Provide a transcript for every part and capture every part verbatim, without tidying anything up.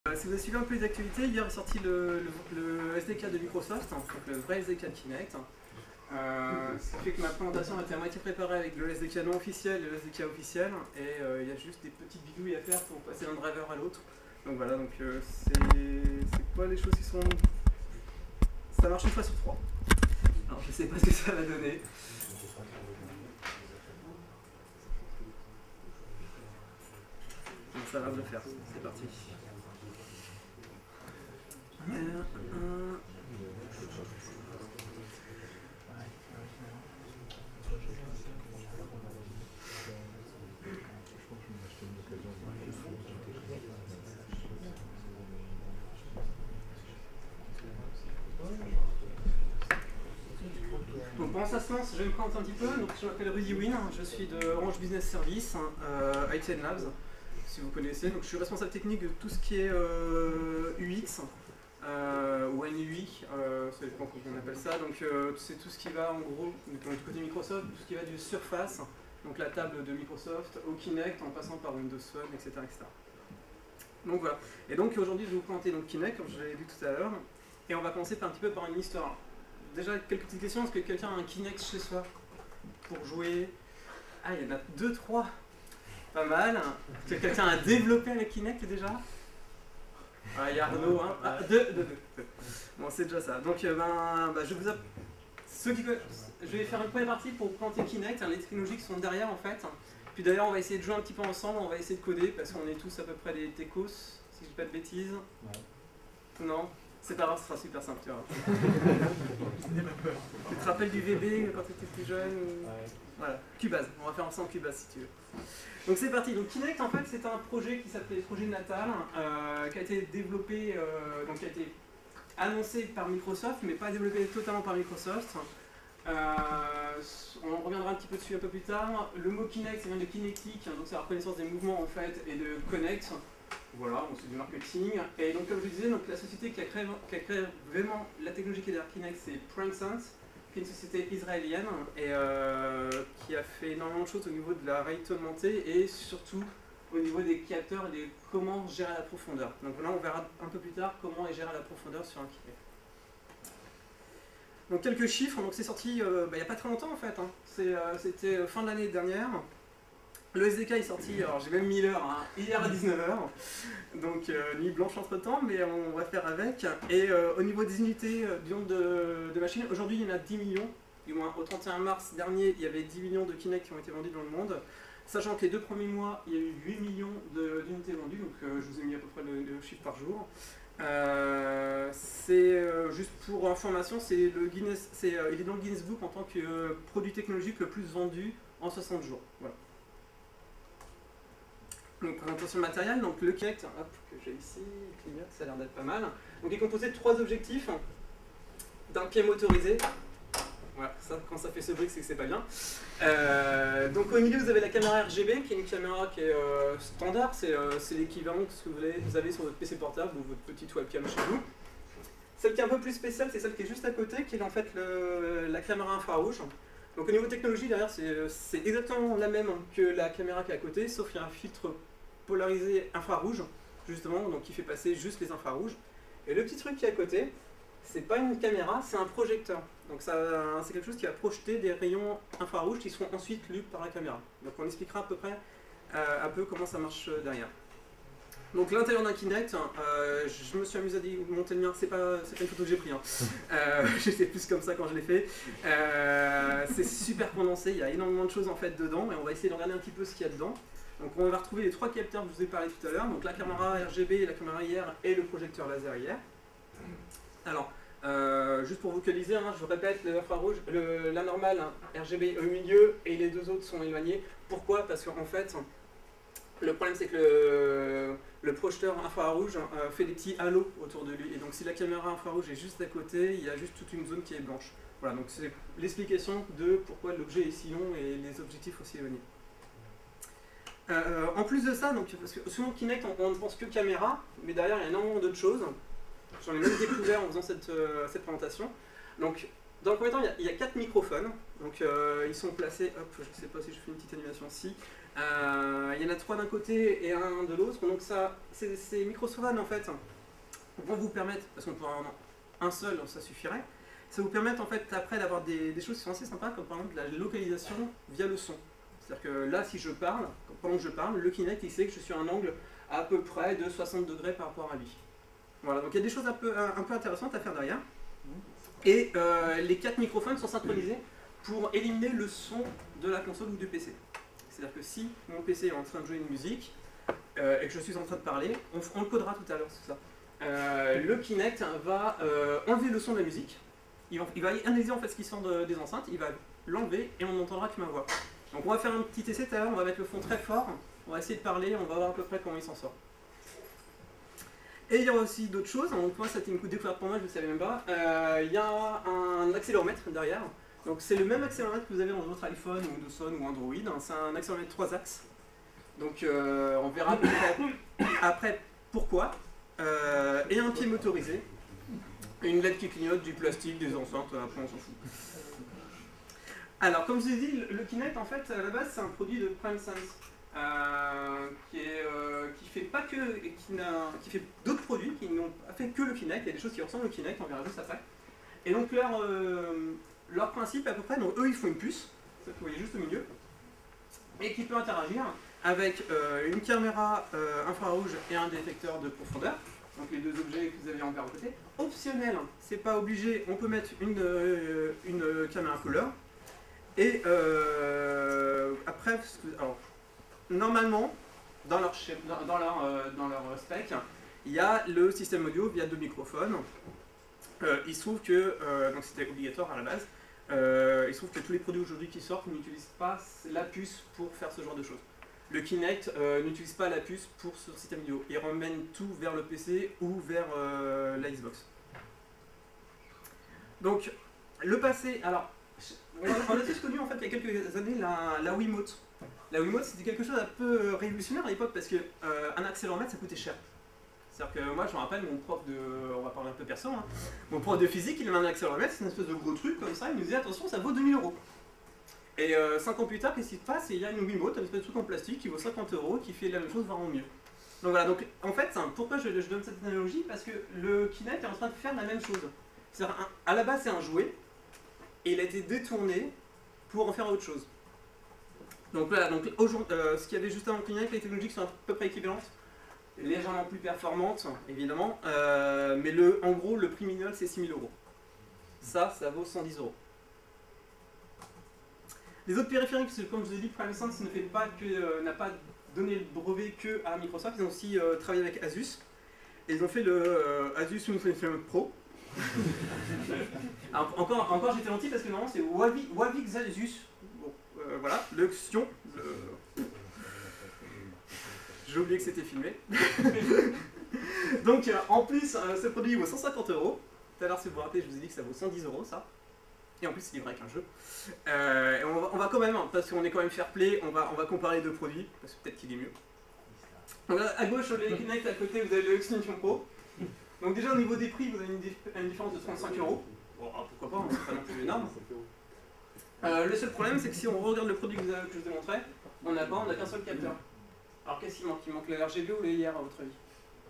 Si vous avez suivi un peu les actualités, hier est sorti le, le, le S D K de Microsoft, donc le vrai S D K de Kinect. Euh, ce qui fait que ma présentation a été à moitié préparée avec le S D K non officiel et le S D K officiel, et euh, il y a juste des petites bidouilles à faire pour passer d'un driver à l'autre. Donc voilà, donc euh, c'est quoi les choses qui sont... Ça marche une fois sur trois. Alors je sais pas ce que ça va donner. Donc ça va le faire, c'est parti. R un. Donc pendant ça se lance, je vais me présenter un petit peu. Donc, je m'appelle Rudy Wynn, je suis de Orange Business Service, euh, I T N Labs, si vous connaissez. Donc, je suis responsable technique de tout ce qui est euh, U X, euh, ou N U I, euh, ça dépend comment on appelle ça. Donc euh, c'est tout ce qui va en gros, du côté Microsoft, tout ce qui va du Surface, donc la table de Microsoft, au Kinect, en passant par Windows Phone, et cetera, et cetera. Donc voilà. Et donc aujourd'hui, je vais vous présenter donc, Kinect, comme je l'avais vu tout à l'heure, et on va commencer par un petit peu par une histoire. Déjà, quelques petites questions. Est-ce que quelqu'un a un Kinect chez soi pour jouer? Ah, il y en a deux, trois. Pas mal. Est-ce que quelqu'un a développé avec Kinect déjà? Ah, il y a Arnaud, hein. Ah, deux, deux, deux. Bon, c'est déjà ça. Donc, euh, ben, ben, je vous app... Ceux qui... je vais faire une première partie pour présenter Kinect, hein, les technologies qui sont derrière en fait. Puis d'ailleurs, on va essayer de jouer un petit peu ensemble, on va essayer de coder parce qu'on est tous à peu près des techos, si je dis pas de bêtises. Ouais. Non. C'est pas grave, ce sera super simple, tu vois. Tu te rappelles du V B quand tu étais plus jeune ou... Ouais. Voilà, Cubase, on va faire ensemble Cubase si tu veux. Donc c'est parti, donc Kinect en fait c'est un projet qui s'appelait Projet Natal, euh, qui a été développé, euh, donc qui a été annoncé par Microsoft, mais pas développé totalement par Microsoft. Euh, on reviendra un petit peu dessus un peu plus tard. Le mot Kinect, ça vient de kinétique, donc c'est la reconnaissance des mouvements en fait, et de connect. Voilà, c'est du marketing. Et donc comme je disais, donc, la société qui a, créé, qui a créé vraiment la technologie qui est derrière Kinect, c'est PranSense, qui est une société israélienne et euh, qui a fait énormément de choses au niveau de la réalité augmentée et surtout au niveau des capteurs et de comment gérer la profondeur. Donc là, on verra un peu plus tard comment est gérée la profondeur sur un Kinect. Donc quelques chiffres, donc c'est sorti euh, bah, il n'y a pas très longtemps en fait, hein. C'était euh, fin de l'année dernière. Le S D K est sorti, alors j'ai même mis l'heure, hein, hier à dix-neuf heures, donc euh, nuit blanche entre temps, mais on va faire avec. Et euh, au niveau des unités euh, du nombre de, de machines, aujourd'hui il y en a dix millions, du moins au trente et un mars dernier il y avait dix millions de Kinect qui ont été vendus dans le monde, sachant que les deux premiers mois il y a eu huit millions d'unités vendues, donc euh, je vous ai mis à peu près le, le chiffre par jour. Euh, c'est euh, juste pour information, c'est le Guinness, c'est, euh, il est dans le Guinness Book en tant que euh, produit technologique le plus vendu en soixante jours. Voilà. Donc présentation matérielle, donc le Kinect, hop, que j'ai ici, il clignote, ça a l'air d'être pas mal. Donc il est composé de trois objectifs, d'un pied motorisé, voilà, ça, quand ça fait ce bruit c'est que c'est pas bien. Euh, donc au milieu vous avez la caméra R G B, qui est une caméra qui est euh, standard, c'est euh, l'équivalent de ce que vous avez, vous avez sur votre P C portable ou votre petite webcam chez vous. Celle qui est un peu plus spéciale, c'est celle qui est juste à côté, qui est en fait le, la caméra infrarouge. Donc au niveau technologie, derrière, c'est exactement la même que la caméra qui est à côté, sauf qu'il y a un filtre polarisé infrarouge, justement, donc qui fait passer juste les infrarouges. Et le petit truc qui est à côté, c'est pas une caméra, c'est un projecteur. Donc c'est quelque chose qui va projeter des rayons infrarouges qui seront ensuite lus par la caméra. Donc on expliquera à peu près euh, un peu comment ça marche derrière. Donc l'intérieur d'un Kinect, euh, je me suis amusé à monter le mien, c'est pas, pas une photo que j'ai pris, hein. euh, j'étais plus comme ça quand je l'ai fait. Euh, c'est super condensé, il y a énormément de choses en fait dedans et on va essayer de regarder un petit peu ce qu'il y a dedans. Donc on va retrouver les trois capteurs que je vous ai parlé tout à l'heure, donc la caméra R G B, la caméra I R et le projecteur laser I R. Alors, euh, juste pour vous localiser, hein, je répète, l'infrarouge, la normale, hein, R G B au milieu et les deux autres sont éloignés. Pourquoi? Parce qu'en fait, le problème c'est que le, le projecteur infrarouge euh, fait des petits halos autour de lui. Et donc si la caméra infrarouge est juste à côté, il y a juste toute une zone qui est blanche. Voilà, donc c'est l'explication de pourquoi l'objet est si long et les objectifs aussi éloignés. Euh, en plus de ça, donc, parce que souvent Kinect on, on ne pense que caméra, mais derrière il y a énormément d'autres choses. J'en ai même découvert en faisant cette, euh, cette présentation. Donc Dans le premier temps, il y a, il y a quatre microphones. Donc euh, ils sont placés, hop, je ne sais pas si je fais une petite animation ici. Euh, il y en a trois d'un côté et un de l'autre. Donc ça, ces, ces microphones en fait vont vous permettre, parce qu'on pourrait en avoir un seul, ça suffirait, ça vous permet en fait après d'avoir des, des choses qui sont assez sympas, comme par exemple la localisation via le son. C'est-à-dire que là, si je parle, pendant que je parle, le Kinect il sait que je suis à un angle à peu près de soixante degrés par rapport à lui. Voilà, donc il y a des choses un peu, un, un peu intéressantes à faire derrière. Et euh, les quatre microphones sont synchronisés pour éliminer le son de la console ou du P C. C'est-à-dire que si mon P C est en train de jouer une musique euh, et que je suis en train de parler, on, on le codera tout à l'heure, c'est ça. Euh, le Kinect va euh, enlever le son de la musique, il va, il va analyser en fait ce qui sort de, des enceintes, il va l'enlever et on n'entendra que ma voix. Donc on va faire un petit essai tout à l'heure, on va mettre le son très fort, on va essayer de parler, on va voir à peu près comment il s'en sort. Et il y aura aussi d'autres choses, donc moi c'était une découverte pour moi, je ne savais même pas. Euh, il y a un accéléromètre derrière, donc c'est le même accéléromètre que vous avez dans votre iPhone ou Windows Phone ou Android, c'est un accéléromètre trois axes. Donc euh, on verra après, après pourquoi. Euh, et un pied motorisé, une L E D qui clignote, du plastique, des enceintes, après on s'en fout. Alors comme je vous ai dit, le Kinect en fait à la base c'est un produit de PrimeSense. Euh, qui, est, euh, qui fait pas que, qui, qui fait d'autres produits qui n'ont fait que le Kinect. Il y a des choses qui ressemblent au Kinect, on verra juste après. Et donc leur, euh, leur principe à peu près, donc eux ils font une puce, ça que vous voyez juste au milieu, et qui peut interagir avec euh, une caméra euh, infrarouge et un détecteur de profondeur. Donc les deux objets que vous avez en vert à côté. Optionnel, c'est pas obligé, on peut mettre une, euh, une caméra couleur. Et euh, après, alors, normalement, dans leur, dans, leur, euh, dans leur spec, il y a le système audio via deux microphones. Euh, il se trouve que, euh, donc c'était obligatoire à la base, euh, il se trouve que tous les produits aujourd'hui qui sortent n'utilisent pas la puce pour faire ce genre de choses. Le Kinect euh, n'utilise pas la puce pour ce système audio. Il ramène tout vers le P C ou vers euh, la Xbox. Donc, le passé, alors, on a, on a tous connu en fait il y a quelques années la, la Wiimote. La Wiimote c'était quelque chose d'un peu révolutionnaire à l'époque parce que euh, un accéléromètre ça coûtait cher. C'est-à-dire que moi je me rappelle mon prof de, on va parler un peu perso, hein, mon prof de physique il avait un accéléromètre, c'est une espèce de gros truc comme ça, il nous disait attention ça vaut deux mille euros. Et euh, cinq ans plus tard, qu'est-ce qui se passe? Il y a une Wiimote, un espèce de truc en plastique qui vaut cinquante euros, qui fait la même chose, voire mieux. Donc voilà, donc en fait, pourquoi je, je donne cette analogie? Parce que le Kinect est en train de faire la même chose. C'est-à-dire, à la base, c'est un jouet, et il a été détourné pour en faire autre chose. Donc voilà, donc, euh, ce qu'il y avait juste avant le Kinect, les technologies qui sont à peu près équivalentes, légèrement plus performantes, évidemment, euh, mais le, en gros, le prix minimum, c'est six mille euros. Ça, ça vaut cent dix euros. Les autres périphériques, comme je vous ai dit, PrimeSense ne fait pas que, euh, n'a pas donné le brevet que à Microsoft, ils ont aussi euh, travaillé avec Asus, et ils ont fait le euh, Asus Infiniframe Pro. Alors, encore, encore j'étais gentil parce que normalement c'est Wavix Asus. Bon, euh, voilà, le Xion. Le... J'ai oublié que c'était filmé. Donc, euh, en plus, euh, ce produit vaut cent cinquante euros. Tout à l'heure, si vous vous rappelez, je vous ai dit que ça vaut cent dix euros, ça. Et en plus, c'est livré avec un jeu. Euh, et on, va, on va quand même, parce qu'on est quand même fair play, on va, on va comparer les deux produits, parce que peut-être qu'il est mieux. Donc là, à gauche, le Kinect, à côté, vous avez le Extinction Pro. Donc déjà, au niveau des prix, vous avez une, dif une différence de trente-cinq euros. Bon, pourquoi pas, c'est pas non plus énorme. Euh, le seul problème, c'est que si on regarde le produit que, vous avez, que je vous ai montré, on n'a pas, on n'a qu'un seul capteur. Alors qu'est-ce qu'il manque? Il manque le R G B ou le I R à votre avis?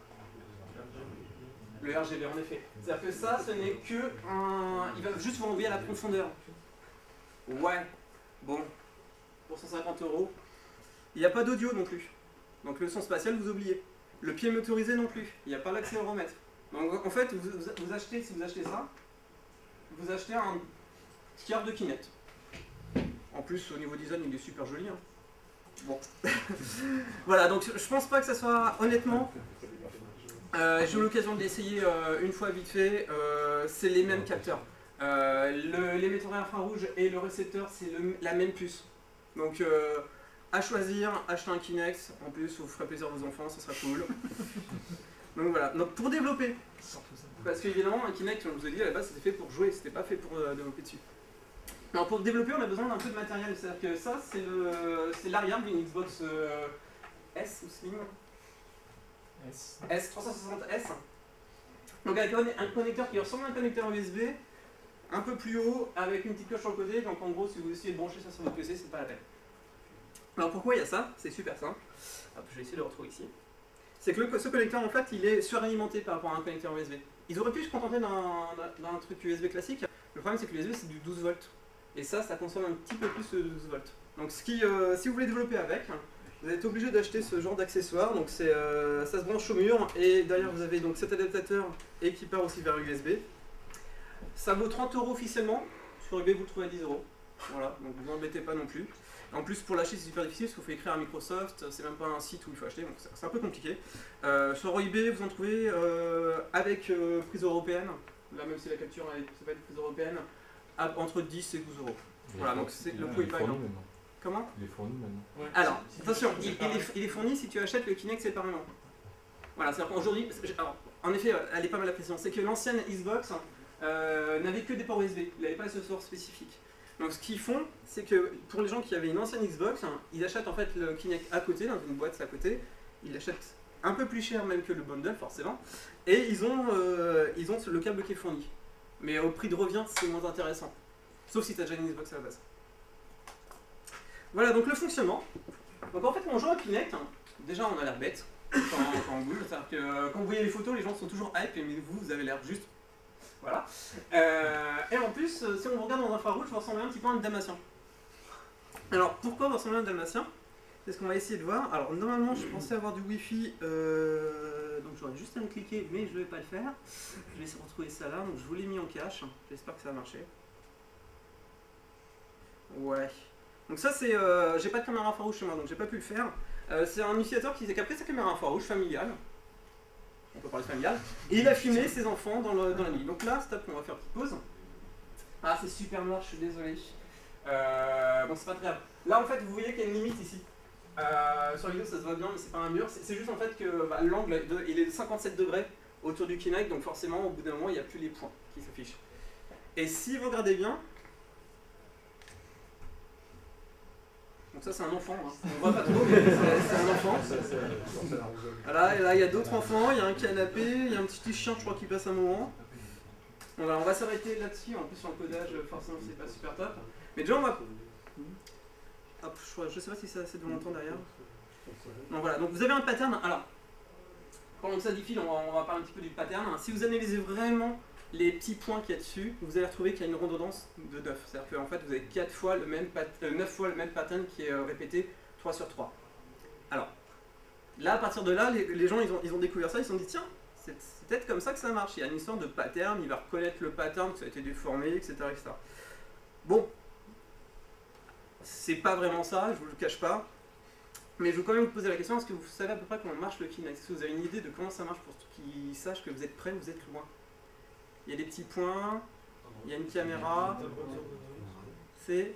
Le R G B en effet. C'est-à-dire que ça, ce n'est que un... Il va juste vous envoyer à la profondeur. Ouais. Bon. Pour cent cinquante euros. Il n'y a pas d'audio non plus. Donc le son spatial, vous oubliez. Le pied motorisé non plus. Il n'y a pas l'accéléromètre. Donc en fait, vous, vous, vous achetez, si vous achetez ça, vous achetez un tiers de Kinect. En plus, au niveau design, il est super joli. Hein. Bon. Voilà, donc je pense pas que ça soit, honnêtement, euh, j'ai eu l'occasion de l'essayer euh, une fois vite fait, euh, c'est les mêmes capteurs. Euh, L'émetteur infrarouge et le récepteur, c'est la même puce. Donc euh, à choisir, achetez un Kinect, en plus vous ferez plaisir à vos enfants, ça sera cool. Donc voilà, donc pour développer, parce qu'évidemment un Kinect, comme je vous ai dit, à la base c'était fait pour jouer, c'était pas fait pour euh, développer dessus. Alors pour développer, on a besoin d'un peu de matériel, c'est-à-dire que ça, c'est l'arrière d'une Xbox euh, S ou Slim S. S trois cent soixante S. Donc avec un connecteur qui ressemble à un connecteur U S B, un peu plus haut avec une petite cloche sur le côté, donc en gros si vous essayez de brancher ça sur votre P C, c'est pas la peine. Alors pourquoi il y a ça? C'est super simple. Hop, je vais essayer de le retrouver ici. C'est que le, ce connecteur en fait il est suralimenté par rapport à un connecteur U S B. Ils auraient pu se contenter d'un truc U S B classique. Le problème c'est que l'U S B c'est du douze volts. Et ça, ça consomme un petit peu plus de douze volts. Donc ce qui, euh, si vous voulez développer avec, vous êtes obligé d'acheter ce genre d'accessoire. Donc c'est, euh, ça se branche au mur et derrière vous avez donc cet adaptateur et qui part aussi vers U S B. Ça vaut trente euros officiellement. Sur eBay vous le trouvez à dix euros. Voilà, donc vous embêtez pas non plus. En plus pour l'acheter c'est super difficile parce qu'il faut écrire à Microsoft, c'est même pas un site où il faut acheter, donc c'est un peu compliqué. Euh, sur eBay vous en trouvez euh, avec euh, prise européenne, là même si la capture c'est pas une prise européenne, à, entre dix et douze euros. Voilà, donc c'est le coût est pas énorme. Comment? Il est fourni maintenant. Ouais. Alors, attention, il, il, est, il est fourni si tu achètes le Kinect séparément. Voilà, c'est-à-dire qu'aujourd'hui, en effet, elle est pas mal la précision, c'est que l'ancienne Xbox euh, n'avait que des ports U S B, il n'avait pas ce sort spécifique. Donc ce qu'ils font, c'est que pour les gens qui avaient une ancienne Xbox, hein, ils achètent en fait le Kinect à côté, dans une boîte à côté, ils l'achètent un peu plus cher même que le bundle forcément, et ils ont, euh, ils ont le câble qui est fourni. Mais au prix de revient, c'est moins intéressant. Sauf si tu as déjà une Xbox à la base. Voilà donc le fonctionnement. Donc en fait quand on joue à Kinect, hein, déjà on a l'air bête quand, quand on bouge. C'est-à-dire que euh, quand vous voyez les photos, les gens sont toujours hype, mais vous, vous avez l'air juste. Voilà. Euh, et en plus, euh, si on vous regarde en infrarouge, vous ressemblez un petit peu à un dalmatien. Alors pourquoi vous ressemblez à un dalmatien? C'est ce qu'on va essayer de voir. Alors normalement je pensais avoir du Wi-Fi, euh, donc j'aurais juste à me cliquer, mais je ne vais pas le faire. Je vais essayer de retrouver ça là, donc je vous l'ai mis en cache. J'espère que ça va marcher. Ouais. Donc ça c'est, euh, j'ai pas de caméra infrarouge chez moi, donc j'ai pas pu le faire. Euh, c'est un utilisateur qui a pris sa caméra infrarouge familiale. On peut parler de familiale. Et il a filmé ses enfants dans, le, dans la nuit. Donc là, stop, on va faire une petite pause. Ah c'est super noir, je suis désolé. Euh, bon c'est pas très grave. Là en fait vous voyez qu'il y a une limite ici. Euh, sur la vidéo ça se voit bien mais c'est pas un mur. C'est juste en fait que bah, l'angle il est de cinquante-sept degrés autour du Kinect, donc forcément au bout d'un moment il n'y a plus les points qui s'affichent. Et si vous regardez bien, donc ça c'est un enfant, hein. On voit pas trop mais c'est un enfant. Voilà, et là il y a d'autres enfants, il y a un canapé, il y a un petit chien je crois qui passe un moment. Bon, voilà, on va s'arrêter là-dessus, en plus sur le codage forcément c'est pas super top. Mais déjà on va... Hop, je, je sais pas si c'est assez de longtemps derrière. Donc voilà, donc vous avez un pattern. Alors, pendant que ça défile, on va, on va parler un petit peu du pattern. Si vous analysez vraiment les petits points qu'il y a dessus, vous allez retrouver qu'il y a une redondance de neuf. C'est-à-dire qu'en fait vous avez quatre fois le même euh, neuf fois le même pattern qui est euh, répété trois sur trois. Alors, là à partir de là, les, les gens ils ont, ils ont découvert ça, ils se sont dit tiens, c'est peut-être comme ça que ça marche. Il y a une histoire de pattern, il va reconnaître le pattern, que ça a été déformé, et cetera et cetera. Bon, c'est pas vraiment ça, je vous le cache pas. Mais je veux quand même vous poser la question, est-ce que vous savez à peu près comment marche le Kinect? Est-ce que vous avez une idée de comment ça marche pour ceux qui sachent que vous êtes près ou vous êtes loin? Il y a des petits points, il y a une caméra, c'est...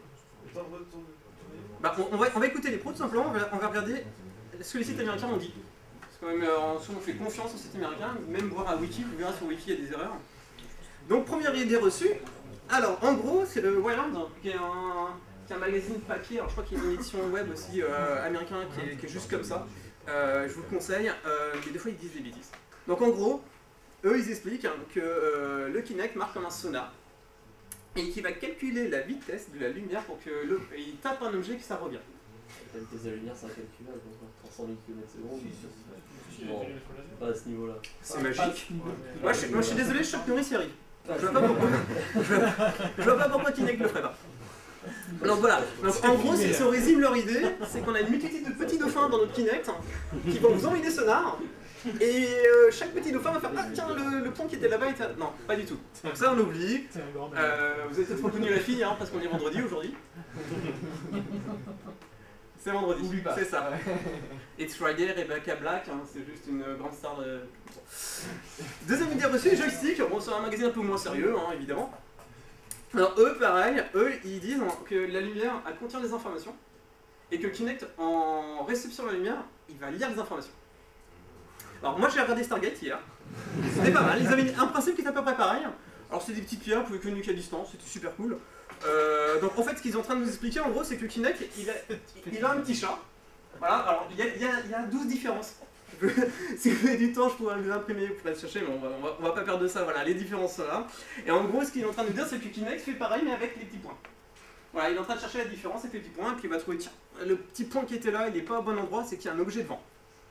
Bah, on, on, va, on va écouter les pros tout simplement, on va, on va regarder ce que les sites américains ont dit. Parce que même, euh, on fait confiance aux sites américains, même voir à Wiki, vous verrez sur Wiki il y a des erreurs. Donc première idée reçue, alors en gros c'est le Wireland, qui est un... C'est un magazine papier, alors je crois qu'il y a une édition web aussi euh, américain qui est, qui est juste comme ça. Euh, je vous le conseille, euh, mais des fois ils disent des bêtises. Donc en gros, eux ils expliquent hein, que euh, le Kinect marche comme un sonar et qu'il va calculer la vitesse de la lumière pour que le, il tape un objet que ça revient. La vitesse de la lumière c'est incalculable, trois cent mille kilomètres seconde. Bon, pas à ce niveau-là. C'est magique. Moi je, suis, moi je suis désolé, Chuck Norris y arrive. Je vois pas pourquoi, je vois, je vois pas pourquoi Kinect le ferait pas. Donc voilà, donc, en gros si on résume leur idée, c'est qu'on a une multitude de petits dauphins dans notre Kinect qui vont vous envoyer des sonars et euh, chaque petit dauphin va faire ah tiens le, le pont qui était là-bas était... Non, pas du tout. Donc ça on oublie. Euh, vous avez peut-être reconnu la fille hein, parce qu'on est vendredi aujourd'hui. C'est vendredi, c'est ça. It's Friday, Rebecca Black, hein, c'est juste une grande star de... Deuxième idée reçue, joystick, bon c'est un magazine un peu moins sérieux hein, évidemment. Alors eux, pareil, eux, ils disent que la lumière, elle contient des informations et que Kinect, en réception de la lumière, il va lire les informations. Alors moi, j'ai regardé Stargate hier, c'était pas mal, ils avaient un principe qui était à peu près pareil. Alors c'est des petites pierres, vous pouvez communiquer à distance, c'était super cool. Euh, donc en fait, ce qu'ils sont en train de nous expliquer, en gros, c'est que Kinect, il a, il a un petit chat. Voilà, alors il y a, il y a, il y a douze différences Je peux, si vous avez du temps, je pourrais vous imprimer, vous pouvez le chercher, mais on va, on, va, on va pas perdre de ça, voilà, les différences sont là. Et en gros, ce qu'il est en train de dire, c'est que Kinect fait pareil, mais avec les petits points. Voilà, il est en train de chercher la différence avec les petits points, et puis il va trouver, tiens, le petit point qui était là, il n'est pas au bon endroit, c'est qu'il y a un objet devant.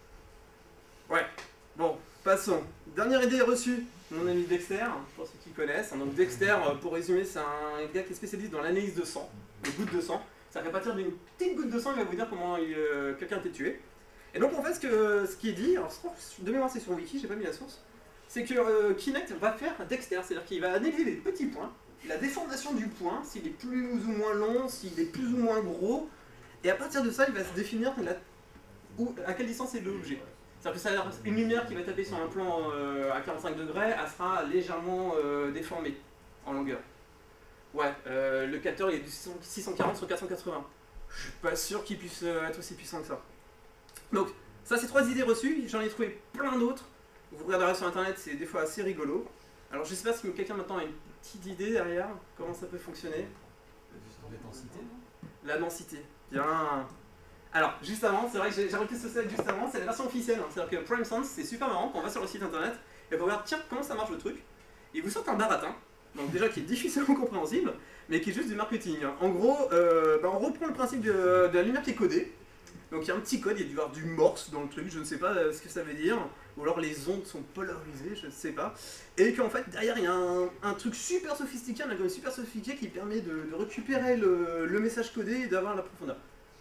Ouais, bon, passons. Dernière idée reçue, mon ami Dexter, pour ceux qui connaissent. Donc Dexter, pour résumer, c'est un gars qui est spécialiste dans l'analyse de sang, des gouttes de sang. C'est-à-dire qu'à partir d'une petite goutte de sang, il va vous dire comment euh, quelqu'un a été tué. Et donc en fait, ce, que, ce qui est dit, alors de mémoire c'est sur Wiki, j'ai pas mis la source, c'est que euh, Kinect va faire Dexter, c'est-à-dire qu'il va analyser les petits points, la déformation du point, s'il est plus ou moins long, s'il est plus ou moins gros, et à partir de ça, il va se définir la, où, à quelle distance est l'objet. C'est-à-dire que ça, une lumière qui va taper sur un plan euh, à quarante-cinq degrés, elle sera légèrement euh, déformée en longueur. Ouais, euh, le capteur il est du six cent quarante sur quatre cent quatre-vingts. Je suis pas sûr qu'il puisse euh, être aussi puissant que ça. Donc, ça c'est trois idées reçues, j'en ai trouvé plein d'autres. Vous regarderez sur internet, c'est des fois assez rigolo. Alors je sais pas si quelqu'un maintenant a une petite idée derrière, comment ça peut fonctionner. La densité, non ? La densité, bien. Alors, juste avant, c'est vrai que j'ai repris ce slide juste avant, c'est la version officielle. Hein. C'est-à-dire que PrimeSense, c'est super marrant, quand on va sur le site internet, et on regarde, tiens, comment ça marche le truc. Il vous sort un baratin, donc déjà qui est difficilement compréhensible, mais qui est juste du marketing. En gros, euh, bah on reprend le principe de, de la lumière qui est codée. Donc il y a un petit code, il y a dû y avoir du morse dans le truc, je ne sais pas ce que ça veut dire, ou alors les ondes sont polarisées, je ne sais pas. Et qu'en fait, derrière, il y a un, un truc super sophistiqué, un algorithme super sophistiqué qui permet de, de récupérer le, le message codé et d'avoir la profondeur.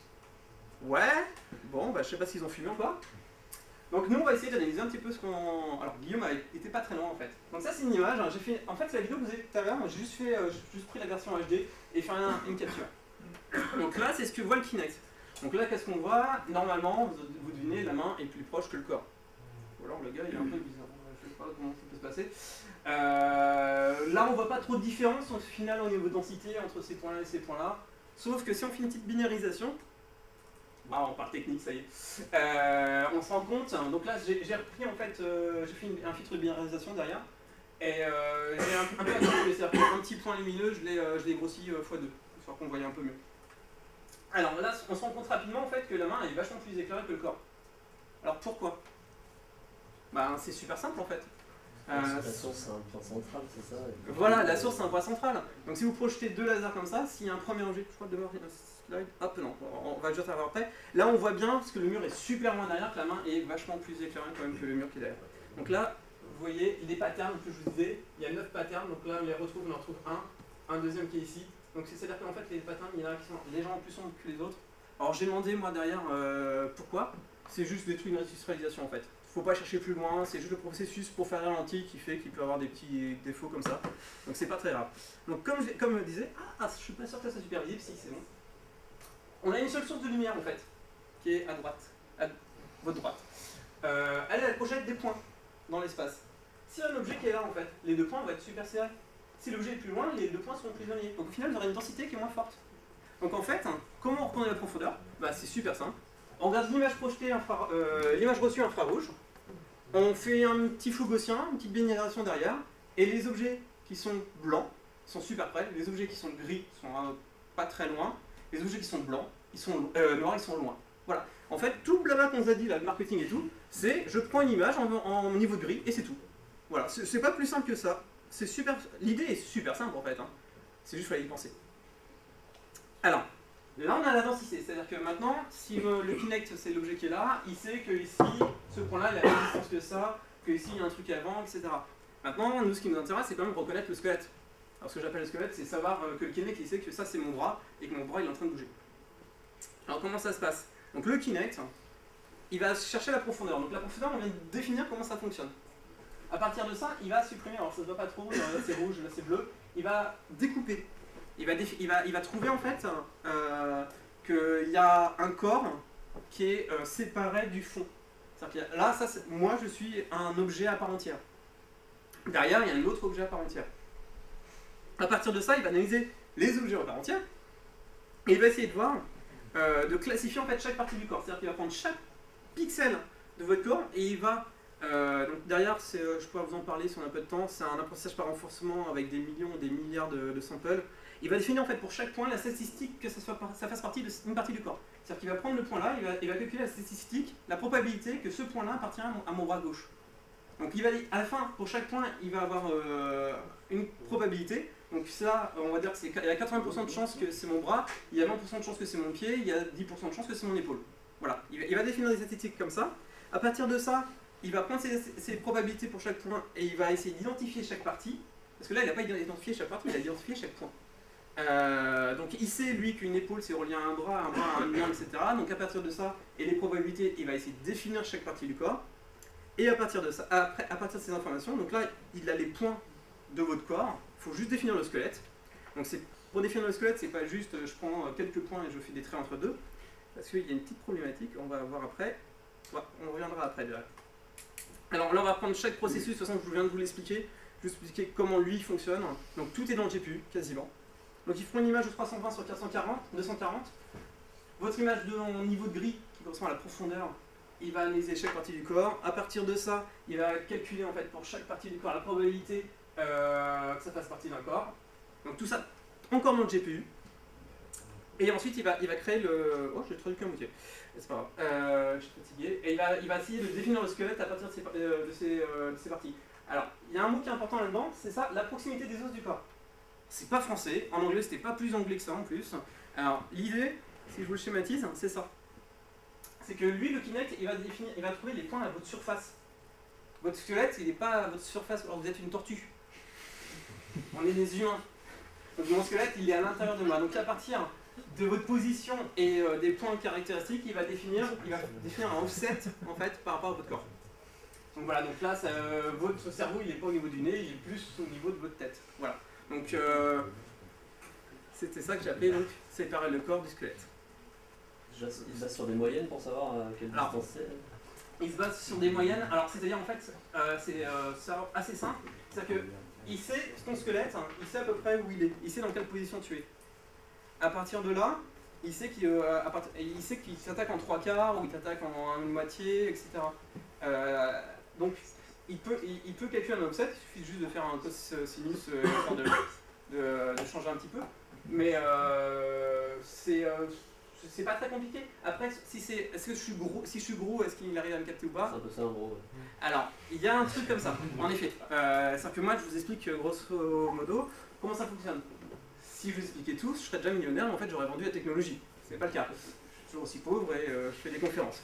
Ouais, bon, bah je sais pas s'ils ont filmé encore. Donc nous on va essayer d'analyser un petit peu ce qu'on... Alors Guillaume était pas très loin en fait. Donc ça c'est une image, hein. J'ai fait... En fait c'est la vidéo que vous avez tout à l'heure, j'ai juste, fait, euh, juste pris la version H D et fait un, une capture. Donc là c'est ce que voit le Kinect. Donc là qu'est-ce qu'on voit? Normalement, vous, vous devinez, la main est plus proche que le corps. Ou alors le gars il est un peu bizarre, je sais pas comment ça peut se passer. Euh, là on voit pas trop de différence au final au niveau de densité entre ces points là et ces points là. Sauf que si on fait une petite binarisation, ah, on part technique, ça y est. Euh, on se rend compte, donc là j'ai repris en fait, euh, j'ai fait une, un filtre de binarisation derrière, et euh, j'ai un, un peu accentué, c'est-à-dire qu'un petit point lumineux, je l'ai euh, grossi euh, fois deux, histoire qu'on voyait un peu mieux. Alors là, on se rend compte rapidement en fait que la main est vachement plus éclairée que le corps. Alors pourquoi? Bah c'est super simple en fait. Euh, la source c'est un point central, c'est ça? Voilà, la source c'est un point central. Donc si vous projetez deux lasers comme ça, s'il y a un premier objet, je crois de devoir slide, hop non, on va déjà savoir après. Là on voit bien parce que le mur est super loin derrière, que la main est vachement plus éclairée quand même que le mur qui est derrière. Donc là, vous voyez les patterns que je vous disais, il y a neuf patterns, donc là on les retrouve, on en retrouve un, un deuxième qui est ici. Donc c'est-à-dire qu'en fait les patterns, il y en a qui sont légèrement plus sombres que les autres. Alors j'ai demandé moi derrière euh, pourquoi, c'est juste des trucs d'industrialisation en fait. Faut pas chercher plus loin, c'est juste le processus pour faire ralenti qui fait qu'il peut avoir des petits défauts comme ça. Donc c'est pas très grave. Donc comme je, comme je disais, ah, je suis pas sûr que ça soit super visible, si c'est bon. On a une seule source de lumière en fait, qui est à droite, à votre droite. Euh, elle, elle projette des points dans l'espace. Si un objet qui est là en fait, les deux points vont être super serrés. Si l'objet est plus loin, les deux points seront prisonniers. Donc au final, vous aurez une densité qui est moins forte. Donc en fait, comment on reconnaît la profondeur? Bah c'est super simple. On regarde l'image projetée, infra, euh, l'image reçue infrarouge, on fait un petit flou gaussien, une petite binarisation derrière, et les objets qui sont blancs sont super près, les objets qui sont gris sont euh, pas très loin, les objets qui sont blancs, ils sont euh, noirs, ils sont loin. Voilà. En fait, tout le blabla qu'on nous a dit, là, le marketing et tout, c'est je prends une image en, en niveau de gris et c'est tout. Voilà, c'est pas plus simple que ça. C'est super. L'idée est super simple en fait. Hein. C'est juste qu'il fallait y penser. Alors. Là on a la densité, c'est-à-dire que maintenant, si le Kinect c'est l'objet qui est là, il sait que ici, ce point-là, il a la même distance que ça, que ici il y a un truc avant, et cetera. Maintenant, nous ce qui nous intéresse, c'est quand même reconnaître le squelette. Alors ce que j'appelle le squelette, c'est savoir que le Kinect il sait que ça c'est mon bras, et que mon bras il est en train de bouger. Alors comment ça se passe? Donc le Kinect, il va chercher la profondeur. Donc la profondeur, on vient de définir comment ça fonctionne. À partir de ça, il va supprimer, alors ça se voit pas trop, là c'est rouge, là c'est bleu, il va découper. Il va, il, va, il va trouver en fait euh, qu'il y a un corps qui est euh, séparé du fond. Que là, ça, moi je suis un objet à part entière. Derrière, il y a un autre objet à part entière. À partir de ça, il va analyser les objets à part entière et il va essayer de voir, euh, de classifier en fait chaque partie du corps. C'est-à-dire qu'il va prendre chaque pixel de votre corps et il va Euh, donc derrière, euh, je pourrais vous en parler si on a un peu de temps, c'est un apprentissage par renforcement avec des millions, des milliards de, de samples. Il va définir en fait pour chaque point la statistique que ça, soit, ça fasse partie d'une partie du corps. C'est-à-dire qu'il va prendre le point là, il va, il va calculer la statistique, la probabilité que ce point là appartient à mon, à mon bras gauche. Donc il va, à la fin, pour chaque point, il va avoir euh, une probabilité. Donc ça, on va dire qu'il y a quatre-vingts pour cent de chances que c'est mon bras, il y a vingt pour cent de chances que c'est mon pied, il y a dix pour cent de chances que c'est mon épaule. Voilà, il va, il va définir des statistiques comme ça. À partir de ça, il va prendre ses, ses probabilités pour chaque point et il va essayer d'identifier chaque partie. Parce que là, il n'a pas identifié chaque partie, il a identifié chaque point. Euh, donc il sait, lui, qu'une épaule, c'est relié à un bras, un bras à un main, et cetera. Donc à partir de ça, et les probabilités, il va essayer de définir chaque partie du corps. Et à partir de ça, après, à partir de ces informations, donc là, il a les points de votre corps. Il faut juste définir le squelette. Donc pour définir le squelette, c'est pas juste je prends quelques points et je fais des traits entre deux. Parce qu'il y a une petite problématique, on va voir après. Ouais, on reviendra après déjà. Alors là, on va prendre chaque processus, de toute façon, je viens de vous l'expliquer. Je vais vous expliquer comment lui fonctionne. Donc tout est dans le G P U, quasiment. Donc ils feront une image de trois cent vingt sur quatre cent quarante, deux cent quarante. Votre image de en niveau de gris, qui correspond à la profondeur, il va analyser chaque partie du corps. À partir de ça, il va calculer en fait pour chaque partie du corps la probabilité euh, que ça fasse partie d'un corps. Donc tout ça, encore dans le G P U. Et ensuite, il va, il va créer le... Oh, j'ai traduit qu'un moitié. C'est pas grave. Euh, je suis fatigué. Et il va, il va essayer de définir le squelette à partir de ces, euh, de ces, euh, de ces parties. Alors, il y a un mot qui est important là-dedans, c'est ça, la proximité des os du corps. C'est pas français. En anglais, c'était pas plus anglais que ça en plus. Alors, l'idée, si je vous le schématise, c'est ça. C'est que lui, le Kinect, il va, définir, il va trouver les points à votre surface. Votre squelette, il n'est pas à votre surface, alors vous êtes une tortue. On est des humains. Donc mon squelette, il est à l'intérieur de moi. Donc à partir de votre position et euh, des points caractéristiques, il va définir, il va définir un offset en fait par rapport à votre corps. Donc voilà, donc là, ça, euh, votre cerveau, il n'est pas au niveau du nez, il est plus au niveau de votre tête. Voilà. Donc euh, c'était ça que j'appelais donc séparer le corps du squelette. Il se base sur des moyennes pour savoir à quelle Alors, distance c'est. Il se base sur des moyennes. Alors c'est-à-dire en fait, euh, c'est euh, assez simple. C'est-à-dire que il sait ton squelette, hein, il sait à peu près où il est, il sait dans quelle position tu es. À partir de là, il sait qu'il euh, qu'il t'attaque en trois quarts ou il t'attaque en une moitié, et cetera. Euh, donc il peut, il, il peut calculer un offset, il suffit juste de faire un cosinus euh, histoire de, de, de changer un petit peu. Mais euh, c'est euh, c'est pas très compliqué. Après, si c'est, est-ce que je suis gros, si je suis gros, est-ce qu'il arrive à me capter ou pas? C'est un peu ça en gros. Ouais. Alors, il y a un truc comme ça, en effet. Euh, C'est-à-dire que moi, je vous explique grosso modo comment ça fonctionne. Si je vous expliquais tous, je serais déjà millionnaire, mais en fait, j'aurais vendu la technologie. Ce n'est pas le cas. Je suis toujours aussi pauvre et euh, je fais des conférences.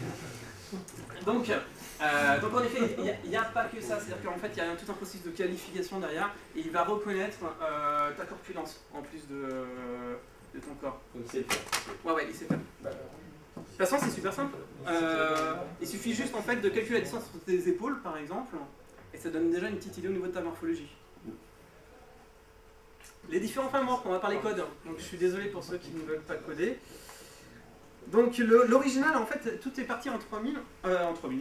Donc, euh, donc en effet, il n'y a, a pas que ça. C'est-à-dire qu'en fait, il y a tout un processus de qualification derrière et il va reconnaître euh, ta corpulence en plus de, de ton corps. Donc il sait le faire. Ouais, ouais, il sait faire. De toute façon, c'est super simple. Euh, il suffit juste en fait de calculer la distance entre tes épaules, par exemple, et ça donne déjà une petite idée au niveau de ta morphologie. Les différents frameworks, on va parler code. Donc je suis désolé pour ceux qui ne veulent pas coder. Donc l'original, en fait, tout est parti en trois mille. Euh, en trois mille.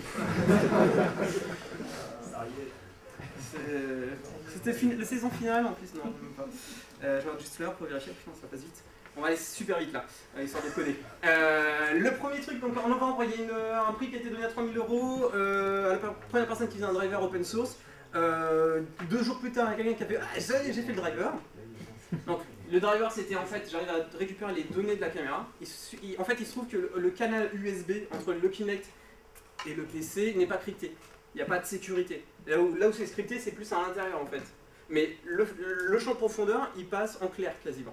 C'était la saison finale en plus, non, même pas. Euh, je regarde juste l'heure pour vérifier, putain, ça passe vite. On va aller super vite là, histoire de coder. Euh, le premier truc, donc en novembre, il y a une, un prix qui a été donné à trois mille euros euh, à la première personne qui faisait un driver open source. Euh, deux jours plus tard, il y a quelqu'un qui a fait « Ah, ça y est, j'ai fait le driver ». Donc le driver, c'était en fait, j'arrive à récupérer les données de la caméra. Il, il, en fait, il se trouve que le, le canal U S B entre le Kinect et le P C n'est pas crypté. Il n'y a pas de sécurité. Là où, là où c'est scripté, c'est plus à l'intérieur en fait. Mais le, le champ de profondeur, il passe en clair quasiment.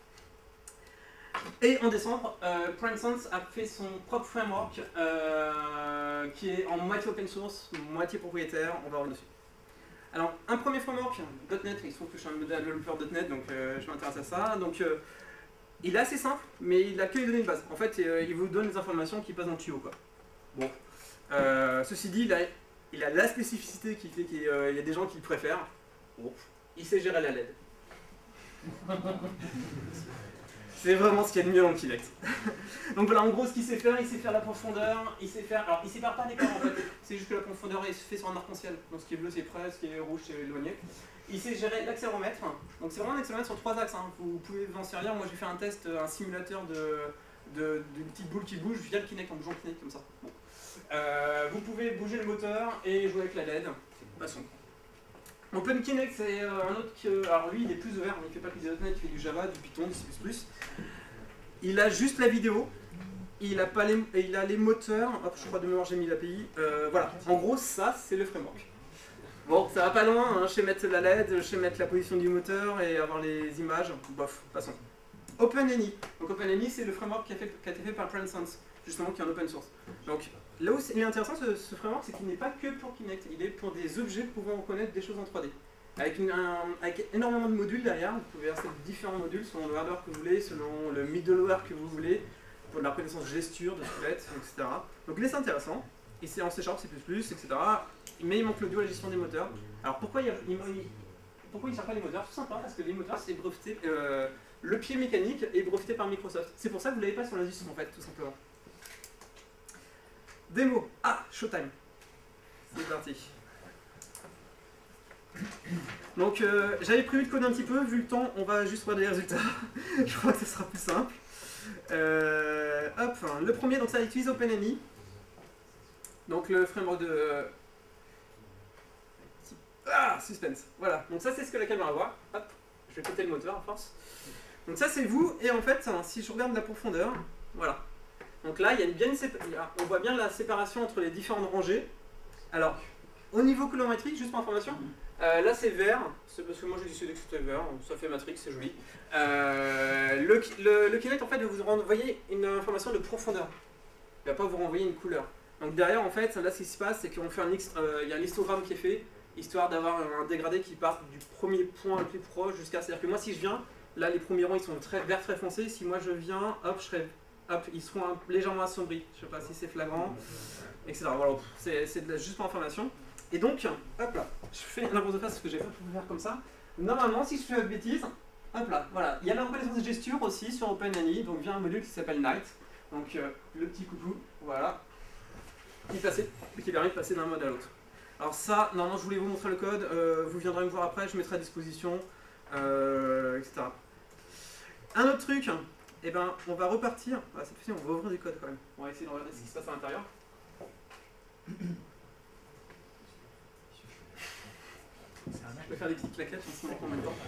Et en décembre, euh, PrimeSense a fait son propre framework euh, qui est en moitié open source, moitié propriétaire, on va revenir dessus. Alors, un premier framework, .NET, il se trouve que je suis un développeur .NET, donc euh, je m'intéresse à ça. Donc, euh, il est assez simple, mais il a que les données de base. En fait, euh, il vous donne les informations qui passent dans le tuyau, quoi. Bon. Euh, ceci dit, il a, il a la spécificité qui fait qu'il euh, y a des gens qui le préfèrent. Bon. Il sait gérer la L E D. C'est vraiment ce qu'il y a de mieux en Kinect. Donc voilà, en gros, ce qu'il sait faire, il sait faire la profondeur, il sait faire... Alors, il sépare pas les corps en fait, c'est juste que la profondeur est faite sur un arc-en-ciel. Donc ce qui est bleu, c'est près, ce qui est rouge, c'est éloigné. Il sait gérer l'accéléromètre. Donc c'est vraiment un accéléromètre sur trois axes. Hein. Vous pouvez vous en servir. Moi, j'ai fait un test, un simulateur de, d'une petite boule qui bouge via le Kinect, en bougeant le Kinect comme ça. Bon. Euh, vous pouvez bouger le moteur et jouer avec la L E D. Passons. Open Kinect, c'est euh, un autre que. Alors lui, il est plus ouvert, il ne fait pas que du .dot net, il fait du Java, du Python, du C plus plus. Il a juste la vidéo, il a, pas les, il a les moteurs. Hop, je crois de mémoire, j'ai mis l'A P I. Euh, voilà, en gros, ça, c'est le framework. Bon, ça va pas loin, hein, je sais mettre la L E D, je sais mettre la position du moteur et avoir les images. Bof, passons. OpenAI. Donc OpenAI, c'est le framework qui a, fait, qui a été fait par Transcend, justement, qui est en open source. Donc là où il est intéressant, ce, ce framework, c'est qu'il n'est pas que pour Kinect, il est pour des objets pouvant reconnaître des choses en trois D. Avec, une, un, avec énormément de modules derrière, vous pouvez installer différents modules selon le hardware que vous voulez, selon le middleware que vous voulez, pour de la reconnaissance gesture, de squelettes, et cetera. Donc là c'est intéressant, et c'est en C Sharp, C plus plus, et cetera. Mais il manque le dual gestion des moteurs. Alors pourquoi il ne pourquoi il sert pas les moteurs? Tout simplement parce que les moteurs c'est breveté, euh, le pied mécanique est breveté par Microsoft. C'est pour ça que vous ne l'avez pas sur l'Asus en fait, tout simplement. Démo. Ah, Showtime. C'est parti. Donc euh, j'avais prévu de coder un petit peu, vu le temps, on va juste voir les résultats. Je crois que ce sera plus simple. Euh, hop, le premier, donc ça utilise OpenAI. Donc le framework de... Ah, suspense. Voilà, donc ça c'est ce que la caméra voit. Hop, je vais péter le moteur à force. Donc ça c'est vous, et en fait, si je regarde la profondeur, voilà. Donc là, il y a bien une on voit bien la séparation entre les différentes rangées. Alors, au niveau colorimétrique, juste pour information, euh, là c'est vert, c'est parce que moi j'ai décidé que c'était vert, ça fait Matrix, c'est joli. Euh, le, le, le Kinect en fait va vous renvoyer une information de profondeur, il ne va pas vous renvoyer une couleur. Donc derrière en fait, là ce qui se passe, c'est qu'on fait un, euh, il y a un histogramme qui est fait, histoire d'avoir un dégradé qui part du premier point le plus proche jusqu'à, c'est-à-dire que moi si je viens, là les premiers rangs ils sont très vert très foncé, si moi je viens, hop, je serai, hop, ils seront un, légèrement assombris, je ne sais pas si c'est flagrant, et cetera. Voilà, c'est juste pour information. Et donc, hop là, je fais n'importe quoi parce que j'ai pas pu faire comme ça. Normalement, si je fais une bêtise, hop là, voilà. Il y a la reconnaissance de gesture aussi sur OpenAI, donc via un module qui s'appelle Night. Donc euh, le petit coucou, voilà, qui, passait, qui permet de passer d'un mode à l'autre. Alors ça, normalement je voulais vous montrer le code, euh, vous viendrez me voir après, je mettrai à disposition, euh, et cetera. Un autre truc, eh ben, on va repartir, ah, cette fois-ci on va ouvrir du code quand même, on va essayer de regarder ce qui se passe à l'intérieur. Je vais faire des petites claquettes en même temps.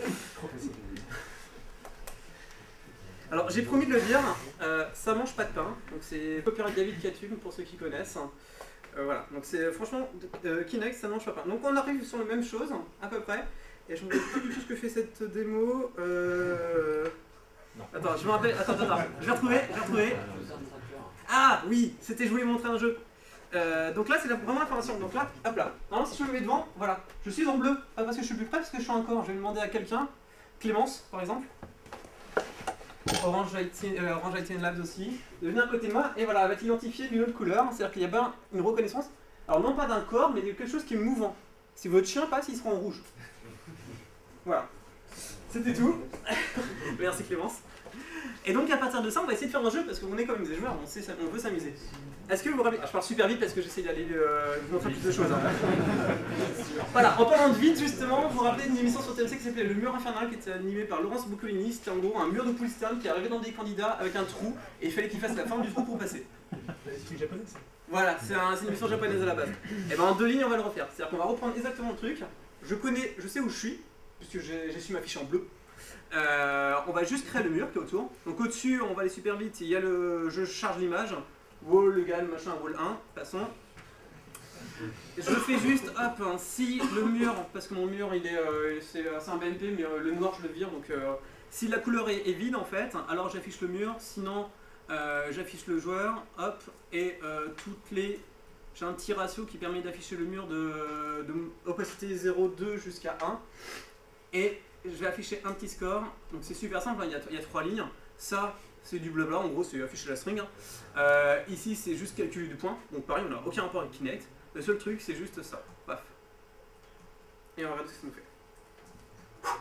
Alors j'ai promis de le dire, euh, ça mange pas de pain, donc c'est Copyright David Katum pour ceux qui connaissent. Euh, voilà, donc c'est franchement euh, Kinect ça mange pas de pain. Donc on arrive sur la même chose à peu près, et je ne vois plus du tout ce que fait cette démo. Euh... Attends, je me rappelle, attends, attends, attends, je vais retrouver, je vais retrouver. Ah oui, c'était je voulais montrer un jeu. Euh, donc là c'est vraiment l'information, donc là, hop là, normalement si je me mets devant, voilà, je suis en bleu, pas parce que je suis plus près, parce que je suis encore, je vais demander à quelqu'un, Clémence par exemple, Orange I T, euh, Orange I T Labs aussi, de venir à côté de moi, et voilà, elle va t'identifier d'une autre couleur, c'est-à-dire qu'il y a bien une reconnaissance, alors non pas d'un corps, mais de quelque chose qui est mouvant. Si votre chien passe, il sera en rouge. Voilà, c'était tout, merci Clémence. Et donc à partir de ça, on va essayer de faire un jeu, parce qu'on est quand même des joueurs, on, sait, on veut s'amuser. Est-ce que vous vous rappelez... Je parle super vite parce que j'essaie d'aller euh, vous montrer plus de choses. Hein. Voilà, en parlant de vite, justement, vous vous rappelez d'une émission sur T M C qui s'appelait Le Mur Infernal, qui était animée par Laurence Boccolini. C'était en gros un mur de polystyrène qui arrivait dans des candidats avec un trou, et il fallait qu'ils fassent la forme du trou pour passer. C'est japonais ça. Voilà, c'est un, une émission japonaise à la base. Et ben en deux lignes, on va le refaire. C'est-à-dire qu'on va reprendre exactement le truc. Je connais, je sais où je suis, puisque j'ai su m'afficher en bleu. Euh, on va juste créer le mur qui est autour. Donc au-dessus, on va aller super vite. Il y a le, je charge l'image. Wall legal, machin, wall un, passons. Je fais juste, hop, hein, si le mur, parce que mon mur, il est, euh, c'est un B M P, mais euh, le noir, je le vire, donc euh, si la couleur est, est vide, en fait, alors j'affiche le mur, sinon euh, j'affiche le joueur, hop, et euh, toutes les... J'ai un petit ratio qui permet d'afficher le mur de, de opacité zéro virgule deux jusqu'à un, et je vais afficher un petit score, donc c'est super simple, hein, il, y a, il y a trois lignes, ça... C'est du blabla, en gros c'est afficher la string. Euh, ici c'est juste calculer du point, donc pareil on n'a aucun rapport avec Kinect. Le seul truc c'est juste ça, paf. Et on regarde ce que ça nous fait.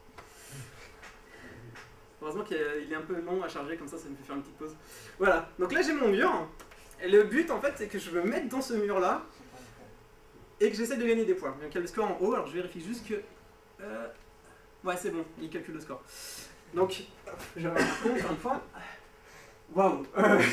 Heureusement qu'il est un peu long à charger, comme ça ça me fait faire une petite pause. Voilà, donc là j'ai mon mur, et le but en fait c'est que je veux mettre dans ce mur là, et que j'essaie de gagner des points. Donc il y a le score en haut, alors je vérifie juste que... Euh... Ouais c'est bon, il calcule le score. Donc, je vais avoir un compte, encore une fois. Waouh.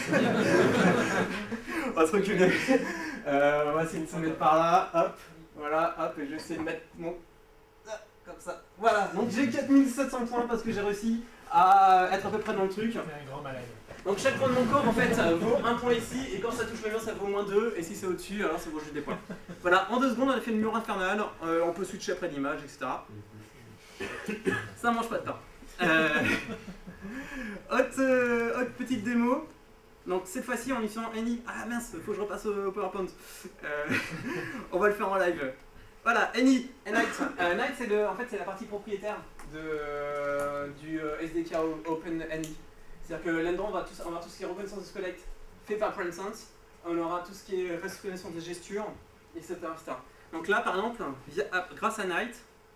On va se reculer. Euh, on va essayer de se mettre par là, hop, voilà, hop, et je vais essayer de mettre mon... comme ça, voilà, donc j'ai quatre mille sept cents points parce que j'ai réussi à être à peu près dans le truc. C'est un grand malade. Donc chaque point de mon corps en fait ça vaut un point ici, et quand ça touche le mur ça vaut moins deux, et si c'est au-dessus alors ça vaut juste des points. Voilà, en deux secondes on a fait le mur infernal, euh, on peut switcher après l'image, et cetera. Ça mange pas de pain. Euh... Autre, euh, autre petite démo. Donc cette fois-ci en utilisant Any. Ah mince, faut que je repasse au, au PowerPoint. Euh, on va le faire en live. Voilà, Any, Night. Euh, Night c'est le, en fait c'est la partie propriétaire de, euh, du euh, S D K OpenAny. C'est-à-dire que là-dedans on va tout, on va avoir tout ce qui est reconnaissance de squelette fait par PrimeSense. On aura tout ce qui est reconnaissance des gestures, et cetera, et cetera. Donc là par exemple, via, grâce à Night,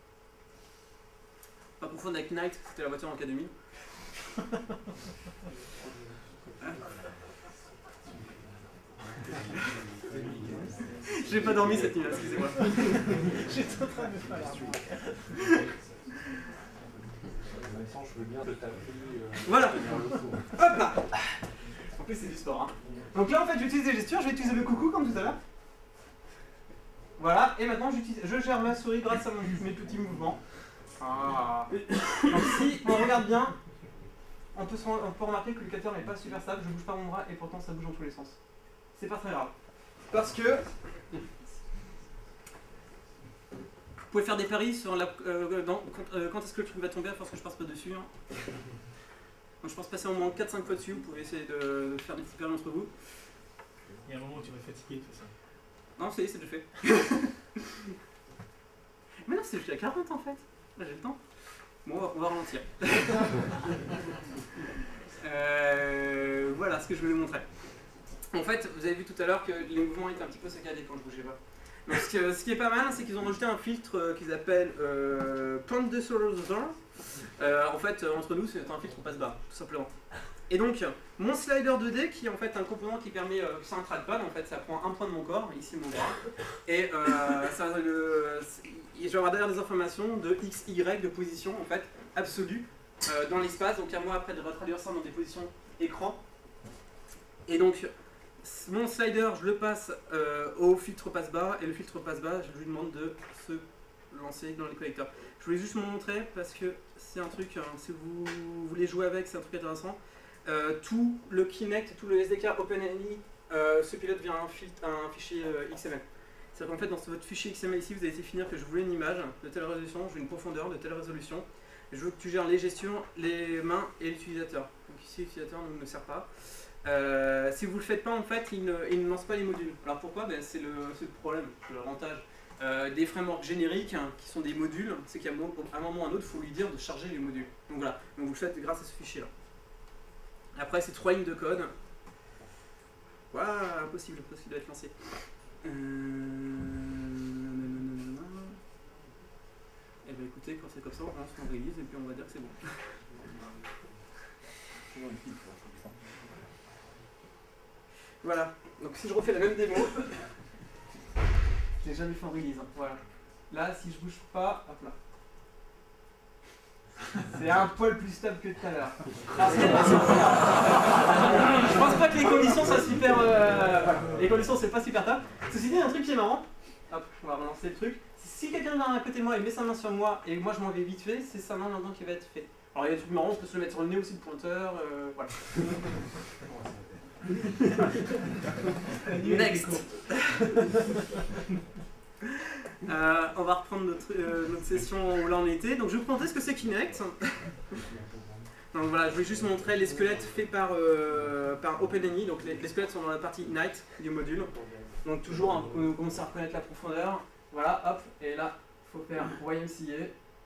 pas confondre avec Night, c'était la voiture en K deux mille. J'ai pas dormi cette nuit, excusez-moi. J'étais en train de faire la Je veux bien te taper. Voilà. Hop là. En plus c'est du sport. Hein. Donc là en fait j'utilise des gestures, je vais utiliser le coucou comme tout à l'heure. Voilà, et maintenant je gère ma souris grâce à mes petits mouvements. Ah. Donc si on regarde bien, on peut, se, on peut remarquer que le curseur n'est pas super stable, je bouge pas mon bras et pourtant ça bouge dans tous les sens. C'est pas très grave. Parce que vous pouvez faire des paris sur la, euh, dans, quand, euh, quand est-ce que le truc va tomber à force que je passe pas dessus. Hein. Donc je pense passer au moins quatre cinq fois dessus, vous pouvez essayer de, de faire des petits paris entre vous. Il y a un moment où tu vas fatiguer tout ça. Non, ça y est, c'est déjà fait. Mais non, c'est juste à quarante en fait. Là j'ai le temps. Bon, on va, on va ralentir. euh, voilà ce que je voulais montrer. En fait, vous avez vu tout à l'heure que les mouvements étaient un petit peu saccadés quand je bougeais pas. Donc, ce, que, ce qui est pas mal, c'est qu'ils ont rajouté un filtre euh, qu'ils appellent euh, Point de Solution. Euh, en fait, euh, entre nous, c'est un filtre passe-barre, tout simplement. Et donc, mon slider deux D, qui est en fait un composant qui permet, euh, c'est un trackpad, en fait, ça prend un point de mon corps, ici mon bras, et euh, ça, le, je vais avoir derrière des informations de X, Y, de position, en fait, absolue, euh, dans l'espace. Donc, à moi après de retraduire ça dans des positions écran. Et donc, mon slider, je le passe euh, au filtre passe-bas, et le filtre passe-bas, je lui demande de se lancer dans les connecteurs. Je voulais juste vous montrer parce que c'est un truc, hein, si vous voulez jouer avec, c'est un truc intéressant. Euh, tout le Kinect, tout le S D K OpenAny euh, se pilote via un, filtre, un fichier euh, X M L. C'est-à-dire qu'en fait, dans votre fichier X M L ici, vous allez définir que je voulais une image de telle résolution, je veux une profondeur de telle résolution, et je veux que tu gères les gestions, les mains et l'utilisateur. Donc ici, l'utilisateur ne me sert pas. Euh, si vous ne le faites pas, en fait, il ne, il ne lance pas les modules. Alors pourquoi? Ben, c'est le, le problème, le l'avantage euh, des frameworks génériques hein, qui sont des modules, c'est qu'à un moment ou à un autre, il faut lui dire de charger les modules. Donc voilà, donc vous le faites grâce à ce fichier-là. Après, c'est trois lignes de code. Voilà, impossible, impossible d'être lancé. Euh... Et bien écoutez, quand c'est comme ça, on lance en release et puis on va dire que c'est bon. Voilà, donc si je refais la même démo, je l'ai jamais fait en release, hein. Voilà. Là, si je bouge pas, hop là. C'est un poil plus stable que tout à l'heure. Je pense pas que les conditions soient super... Euh, voilà. Les conditions c'est pas super top. Ceci dit, il y a un truc qui est marrant. Hop, on va relancer le truc. Si quelqu'un vient à côté de moi et met sa main sur moi et moi je m'en vais vite fait, c'est sa main maintenant qui va être fait. Alors il y a des trucs marrants, on peut se le mettre sur le nez aussi, le pointeur, euh, voilà. Next. Euh, on va reprendre notre, euh, notre session où là on était. Donc je vais vous montrer ce que c'est Kinect. Donc voilà, je vais juste montrer les squelettes faits par, euh, par OpenAny. Donc les, les squelettes sont dans la partie Night du module. Donc toujours, hein, on commence à reconnaître la profondeur. Voilà, hop, et là, il faut faire Y M C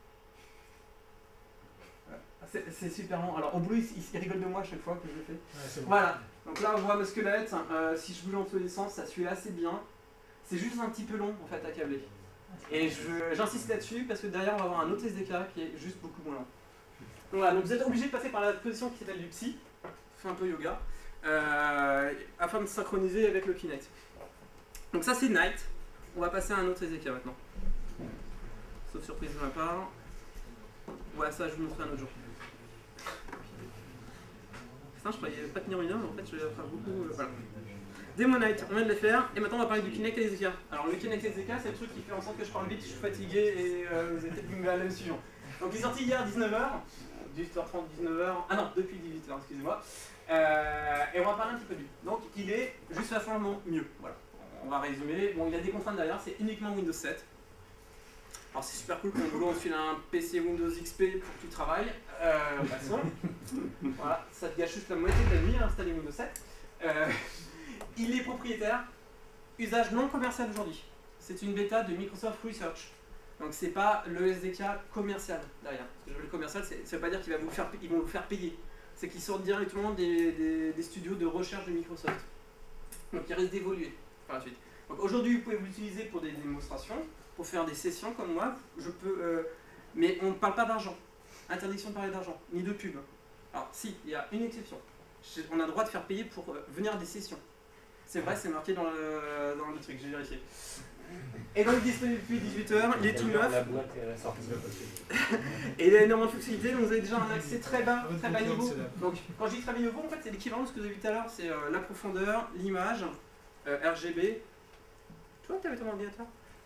A. C'est super long. Alors au boulot, il, il rigole de moi à chaque fois que je le fais. Ouais, bon. Voilà, donc là on voit le squelette. Euh, si je bouge dans tous les sens, ça suit assez bien. C'est juste un petit peu long en fait à câbler. Et j'insiste là-dessus parce que derrière on va avoir un autre S D K qui est juste beaucoup moins lent. Donc voilà, donc vous êtes obligé de passer par la position qui s'appelle du psy, fait un peu yoga, euh, afin de synchroniser avec le Kinect. Donc ça c'est Night. On va passer à un autre S D K maintenant. Sauf surprise de ma part. Voilà, ça je vous montrerai un autre jour. train, je croyais pas tenir une heure, mais en fait je vais faire beaucoup. Euh, voilà. Demonite, on vient de les faire, et maintenant on va parler du Kinect et des Z K. Alors le Kinect et les Z K, c'est le truc qui fait en sorte que je parle vite, je suis fatigué et euh, vous êtes peut-être à la même suivant. Donc il est sorti hier à dix-neuf heures, dix-huit heures trente, dix-neuf heures, ah non, depuis dix-huit heures, excusez-moi. Euh, et on va parler un petit peu de lui. Donc il est juste vachement mieux, voilà. On va résumer. Bon, il a des contraintes derrière, c'est uniquement Windows sept. Alors c'est super cool quand on boulot, on file un P C Windows X P pour que tu travailles. Euh, passons. Voilà, ça te gâche juste la moitié de ta vie à installer Windows sept. Euh, il est propriétaire, usage non commercial aujourd'hui. C'est une bêta de Microsoft Research. Donc c'est pas le S D K commercial derrière. Parce que le commercial, ça ne veut pas dire qu'ils vont vous faire, ils vont vous faire payer. C'est qu'ils sortent directement des, des, des studios de recherche de Microsoft. Donc il risque d'évoluer par la suite. Donc aujourd'hui, vous pouvez l'utiliser pour des démonstrations, pour faire des sessions comme moi. Je peux, euh, mais on ne parle pas d'argent. Interdiction de parler d'argent, ni de pub. Alors si, il y a une exception. On a le droit de faire payer pour euh, venir à des sessions. C'est vrai, c'est marqué dans le, dans le truc, j'ai vérifié. Et donc disponible depuis dix-huit heures, il est tout neuf. La boîte est sortie. Et il a énormément de fonctionnalités, donc vous avez déjà un accès très bas, très bas niveau. Donc quand je dis très bas niveau, en fait c'est l'équivalent de ce que vous avez vu tout à l'heure, c'est euh, la profondeur, l'image, euh, R G B. Toi, tu avais ton ordinateur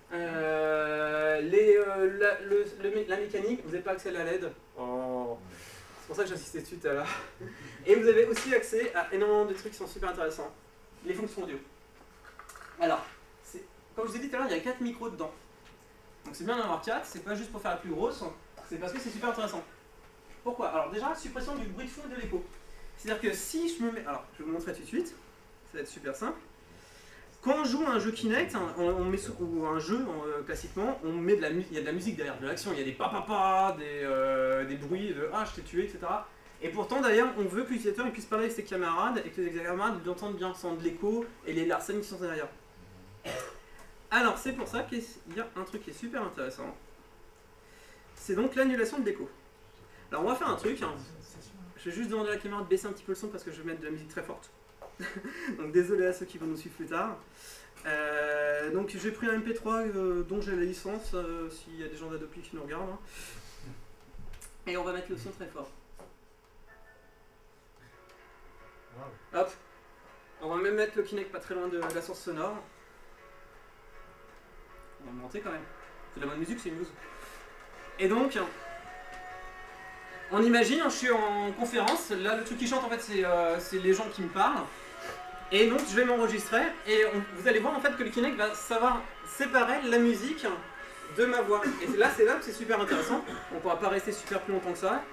euh, les, euh, la, le, le, la mécanique, vous n'avez pas accès à la L E D. Oh. C'est pour ça que j'insistais dessus tout à l'heure. Et vous avez aussi accès à énormément de trucs qui sont super intéressants. Les fonctions audio. Alors, comme je vous ai dit tout à l'heure, il y a quatre micros dedans. Donc c'est bien d'en avoir quatre, c'est pas juste pour faire la plus grosse, c'est parce que c'est super intéressant. Pourquoi? Alors déjà, suppression du bruit de fond et de l'écho. C'est-à-dire que si je me mets... Alors, je vais vous montrer tout de suite, ça va être super simple. Quand on joue à un jeu Kinect, on, on met sur, ou un jeu euh, classiquement, on met de la, il y a de la musique derrière, de l'action, il y a des pa-pa-pa, des, euh, des bruits de « ah, je t'ai tué », et cetera. Et pourtant, d'ailleurs, on veut que l'utilisateur puisse parler avec ses camarades et que les camarades l'entendent bien sans de l'écho et les larcènes qui sont derrière. Alors, c'est pour ça qu'il y a un truc qui est super intéressant. C'est donc l'annulation de l'écho. Alors, on va faire un truc. Hein. Je vais juste demander à la caméra de baisser un petit peu le son parce que je vais mettre de la musique très forte. Donc, désolé à ceux qui vont nous suivre plus tard. Euh, donc, j'ai pris un M P trois euh, dont j'ai la licence, euh, s'il y a des gens d'Adopi qui nous regardent. Hein. Et on va mettre le son très fort. Hop. On va même mettre le Kinect pas très loin de la source sonore. On va monter quand même. C'est de la bonne musique, c'est une news. Et donc, on imagine, je suis en conférence, là le truc qui chante en fait c'est euh, les gens qui me parlent. Et donc je vais m'enregistrer et on, vous allez voir en fait que le Kinect va savoir séparer la musique de ma voix. Et là c'est là que c'est super intéressant. On ne pourra pas rester super plus longtemps que ça.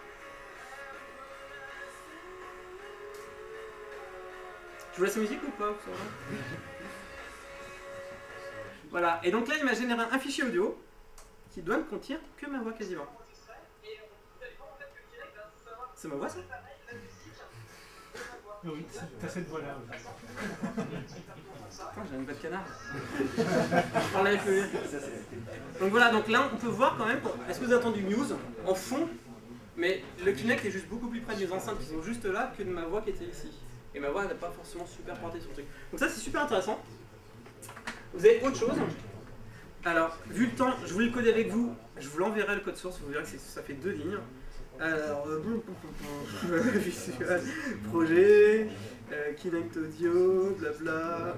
Je vous laisse la musique ou pas? Voilà, et donc là il m'a généré un fichier audio qui doit ne contenir que ma voix quasiment. C'est ma voix ça? Oui, t'as cette voix-là. Putain, j'ai une voix de canard. Je parlais avec le... Donc voilà, donc là on peut voir quand même, est-ce que vous attendez du news en fond, mais le Kinect est juste beaucoup plus près des enceintes qui sont juste là que de ma voix qui était ici. Et ma voix n'a pas forcément super porté sur le truc. Donc ça c'est super intéressant. Vous avez autre chose. Alors, vu le temps, je voulais le coder avec vous, je vous l'enverrai le code source, vous verrez que ça fait deux lignes. Alors, euh, visual, projet, euh, Kinect audio, blabla.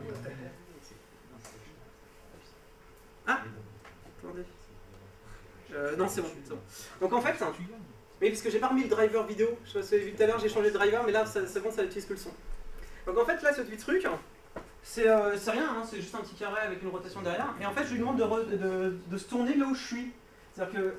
Ah, attendez. Euh, non, c'est bon, c'est bon. Donc en fait, oui, parce que j'ai pas remis le driver vidéo. Je sais pas si vous avez vu tout à l'heure, j'ai changé de driver, mais là, c'est bon, ça utilise que le son. Donc en fait, là, ce petit truc, c'est euh, rien, hein, c'est juste un petit carré avec une rotation derrière. Et en fait, je lui demande de, re, de, de se tourner là où je suis. C'est-à-dire que...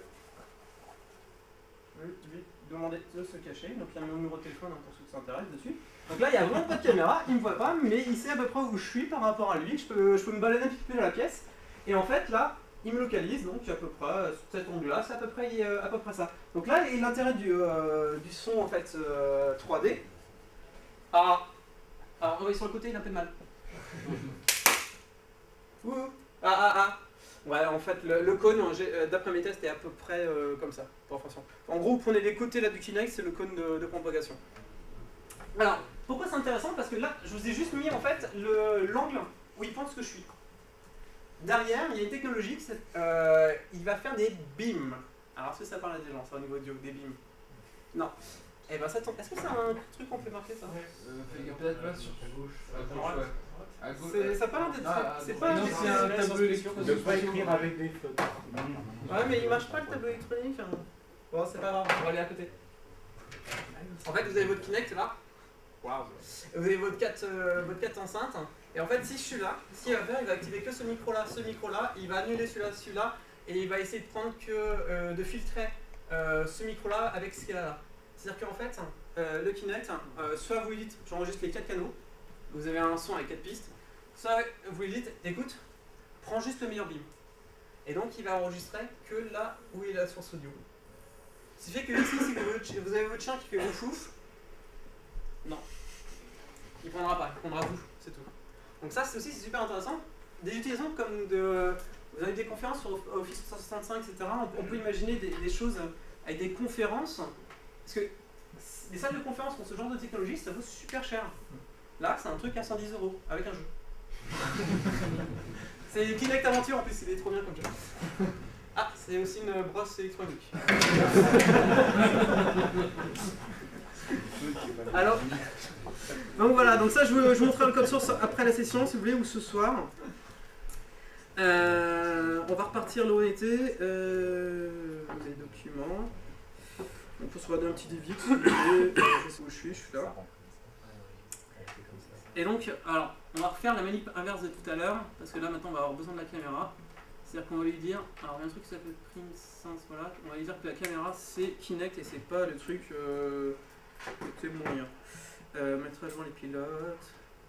Je vais lui demander de se cacher. Donc il y a mon numéro de téléphone hein, pour ceux qui s'intéressent dessus. Donc là, il n'y a vraiment pas de caméra, il ne me voit pas, mais il sait à peu près où je suis par rapport à lui. Je peux, je peux me balader un petit peu dans la pièce. Et en fait, là, il me localise, donc à peu près, cet angle-là, c'est à peu près, euh, à peu près ça. Donc là, l'intérêt du, euh, du son en fait euh, trois D. Ah, alors on va sur le côté, il a un peu de mal. Ouh. Ah ah ah. Ouais, en fait, le, le cône, euh, d'après mes tests, est à peu près euh, comme ça, pour information. En gros, vous prenez les côtés là du Kinect, c'est le cône de, de propagation. Alors, pourquoi c'est intéressant? Parce que là, je vous ai juste mis en fait l'angle où il pense que je suis. Derrière, il y a une technologie, euh, il va faire des beams. Alors, est-ce que ça parle à des gens, ça, au niveau audio, des beams? Non. Eh ben ça tombe. Est-ce que c'est un truc qu'on peut marquer ça? Il y a peut-être pas sur ta gauche. À gauche, ouais. À gauche. C'est- Ça a pas l'air d'être. Ah, C'est ah, pas non, un c'est un tableau électronique. Ne pas écrire avec des fautes. Ouais, mais il marche pas le tableau électronique. hein. Bon, c'est pas grave, on va aller à côté. En fait, vous avez votre Kinect là. Waouh. Vous avez votre quatre euh, votre quatre enceinte. Et en fait, si je suis là, ce qu'il va faire, il va activer que ce micro là, ce micro là. Il va annuler celui-là, celui-là. Et il va essayer de prendre que. Euh, de filtrer euh, ce micro là avec ce qu'il a là. C'est-à-dire qu'en fait, euh, le Kinect, euh, soit vous lui dites j'enregistre les quatre canaux. Vous avez un son avec quatre pistes. Soit vous lui dites écoute, prends juste le meilleur beam. Et donc il va enregistrer que là où est la source audio. Ce qui fait que ici, si vous, vous avez votre chien qui fait ouf ouf, non. Il prendra pas, il prendra vous, c'est tout. Donc ça c'est aussi super intéressant. Des utilisations comme de. Vous avez des conférences sur Office trois cent soixante-cinq, et cetera. On, on peut imaginer des, des choses avec des conférences. Parce que les salles de conférences pour ce genre de technologie, ça vaut super cher. Là, c'est un truc à cent dix euros avec un jeu. C'est Kinect Aventure en plus, c'est trop bien comme jeu. Ah, c'est aussi une brosse électronique. Alors, donc voilà, donc ça je vous, je vous montrerai le code source après la session si vous voulez ou ce soir. Euh, on va repartir là où on était. Euh, les documents. On peut se regarder un petit dévic si vous voulez. Je sais où je suis, je suis là. Et donc, alors, on va refaire la manip inverse de tout à l'heure, parce que là maintenant on va avoir besoin de la caméra. C'est-à-dire qu'on va lui dire, alors il y a un truc qui s'appelle PrimSense, voilà, on va lui dire que la caméra c'est Kinect et c'est pas le truc euh, c'est moyen. Euh, mettre à jour les pilotes,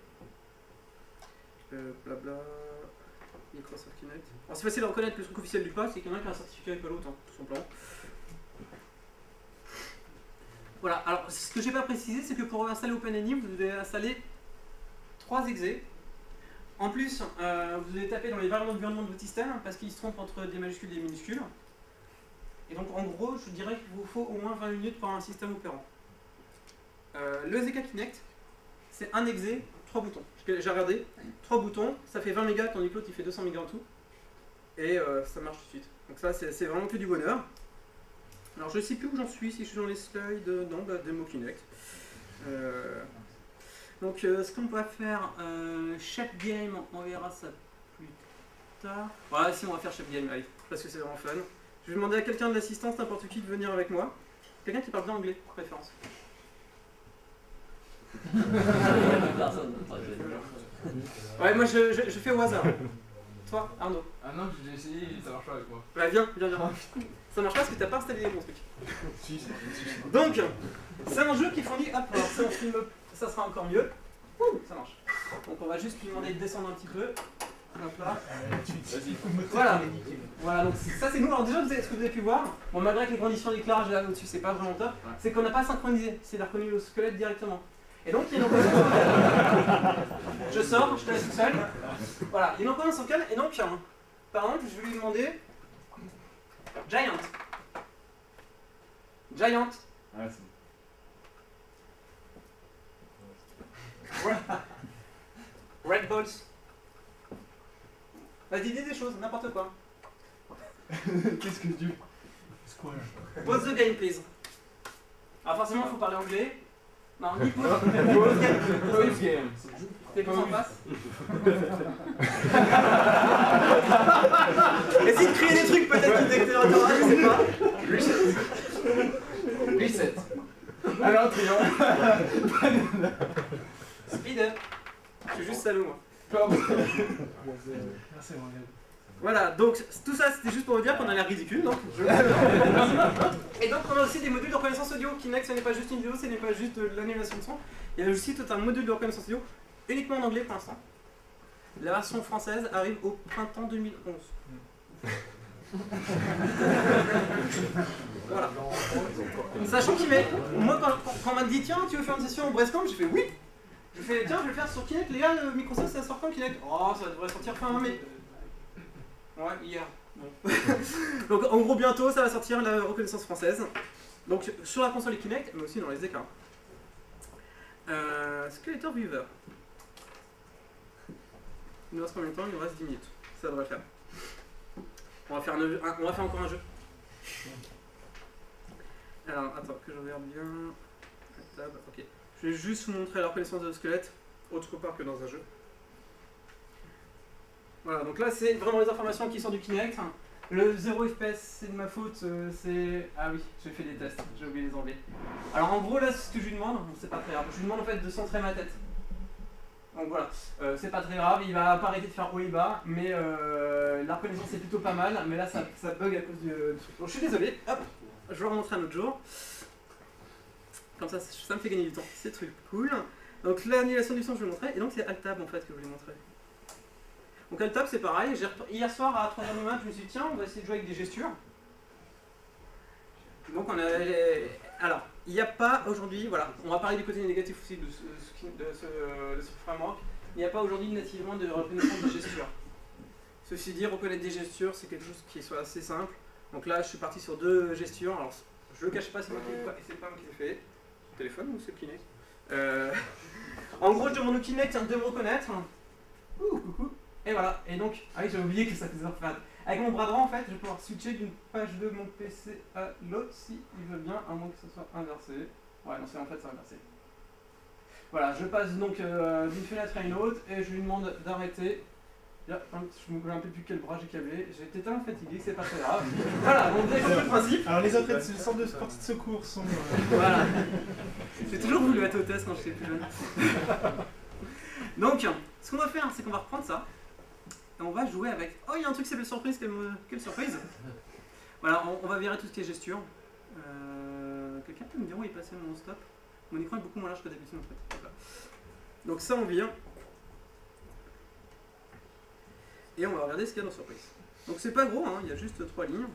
euh, blabla, Microsoft Kinect. Alors c'est facile à reconnaître le truc officiel du pas, c'est qu'il y en a qui a un certificat et pas l'autre, hein, tout simplement. Voilà, alors ce que j'ai pas précisé, c'est que pour installer OpenAI, vous devez installer trois exés. En plus, euh, vous devez taper dans les variables d'environnement de votre système parce qu'il se trompe entre des majuscules et des minuscules. Et donc en gros, je dirais qu'il vous faut au moins vingt minutes pour un système opérant. Euh, le Z K Kinect, c'est un exé, trois boutons. J'ai regardé, trois boutons, ça fait vingt mégas, tandis que l'autre il fait deux cents mégas en tout. Et euh, ça marche tout de suite. Donc ça, c'est vraiment que du bonheur. Alors je ne sais plus où j'en suis, si je suis dans les slides, non, bah, démo Kinect. Euh, donc euh, ce qu'on va faire, euh, Chef Game, on verra ça plus tard. Voilà, si on va faire Chef Game, allez, parce que c'est vraiment fun. Je vais demander à quelqu'un de l'assistance, n'importe qui, de venir avec moi. Quelqu'un qui parle bien anglais, de préférence. Personne. Ouais, moi je, je, je fais au hasard. Toi, Arnaud. Ah non, j'ai essayé, ça marche pas avec moi. Bah viens, viens, viens. Ça marche pas parce que t'as pas installé les bons trucs. Si, si, si. Donc, c'est un jeu qui fournit. Hop, alors ça, on filme, ça sera encore mieux. Ouh, ça marche. Donc on va juste lui demander de descendre un petit peu. Hop là. Vas-y. Voilà. Voilà, donc ça c'est nous. Alors déjà, vous avez, ce que vous avez pu voir, bon, malgré que les conditions d'éclairage là au-dessus c'est pas vraiment top, Ouais. c'est qu'on n'a pas synchronisé. C'est reconnu le squelette directement. Et donc il y a une encodance vocale. Je sors, je te laisse tout seul. Voilà, il y a une encodance vocale et donc, hein, par exemple, je vais lui demander Giant. Giant. Ah, c'est Red Balls. Vas-y, dis des choses, n'importe quoi. Qu'est-ce que tu... Square. Pause the game, please. Alors forcément, il faut parler anglais. Non, ni pause. Pause game. Pause game. T'es plus en face. Essaye de créer des trucs peut-être qui déclarent, je sais pas. Reset. Reset. Alors, triangle. Speed up. Je suis juste salaud, moi. Pardon. Merci, mon gars. Voilà, donc tout ça c'était juste pour vous dire qu'on a l'air ridicule, donc. Et donc on a aussi des modules de reconnaissance audio. Kinect, ce n'est pas juste une vidéo, ce n'est pas juste de l'animation de son. Il y a aussi tout un module de reconnaissance audio uniquement en anglais pour l'instant. La version française arrive au printemps deux mille onze. Voilà. Sachant qu'il met. Moi, quand, quand on m'a dit tiens, tu veux faire une session au Brestcamp, j'ai fait oui. Je fais tiens, je vais le faire sur Kinect. Les gars, le Microsoft ça sort quand Kinect? Oh, ça devrait sortir fin mai. Ouais, hier. Bon. Donc en gros, bientôt, ça va sortir la reconnaissance française. Donc sur la console et Kinect, mais aussi dans les écarts. Euh, Skeletor Viewer. Il nous reste combien de temps? Il nous reste dix minutes. Ça devrait faire. On va faire, un, on va faire encore un jeu. Alors, attends, que je regarde bien. Tab, ok. Je vais juste vous montrer la reconnaissance de squelette, autre part que dans un jeu. Voilà, donc là c'est vraiment les informations qui sont du Kinect. Le zéro F P S c'est de ma faute, euh, c'est... Ah oui, j'ai fait des tests, j'ai oublié de les enlever. Alors en gros là ce que je lui demande, c'est pas très grave, je lui demande en fait de centrer ma tête. Donc voilà, euh, c'est pas très grave, il va pas arrêter de faire haut et bas, mais euh, la reconnaissance est plutôt pas mal, mais là ça, ça bug à cause du, du truc. Bon, je suis désolé, hop, je vais remontrer un autre jour. Comme ça, ça me fait gagner du temps, c'est truc cool. Donc l'annulation du son je vais vous montrer, et donc c'est Alt-Tab en fait que je voulais montrer. Donc Alt-Tab c'est pareil, hier soir à trois heures du matin je me suis dit tiens on va essayer de jouer avec des gestures. Donc on a... Alors, il n'y a pas aujourd'hui, voilà, on va parler du côté négatif aussi de ce, de ce, de ce framework, il n'y a pas aujourd'hui nativement de reconnaissance des gestures. Ceci dit, reconnaître des gestures c'est quelque chose qui soit assez simple. Donc là je suis parti sur deux gestures, alors je ne le cache pas, c'est moi qui c'est pas moi qui l'ai fait. C'est le téléphone ou c'est le Kinect euh... En gros je demande au Kinect de me reconnaître. Ouh, coucou. Et voilà, et donc, ah oui j'ai oublié que ça faisait faire. Avec mon bras droit en fait, je vais pouvoir switcher d'une page de mon P C à l'autre si il veut bien, à moins que ce soit inversé. Ouais non c'est en fait c'est inversé. Voilà, je passe donc euh, d'une fenêtre à une autre et je lui demande d'arrêter. Je me rappelle un peu plus quel bras j'ai câblé, j'étais tellement fatigué que c'est pas très grave. Voilà, donc vous avez compris le principe. Alors les autres les centres de sortie de secours sont... Euh... Voilà. J'ai toujours voulu être hôtesse quand j'étais plus jeune. Donc, ce qu'on va faire, c'est qu'on va reprendre ça. Et on va jouer avec... Oh, il y a un truc qui s'appelle surprise, quelle, quelle surprise. Voilà, on, on va virer tout ce qui est gesture. Euh, Quelqu'un peut me dire où est passé mon stop? Mon écran est beaucoup moins large que d'habitude en fait. Voilà. Donc ça on vire. Et on va regarder ce qu'il y a dans surprise. Donc c'est pas gros, hein, il y a juste trois lignes.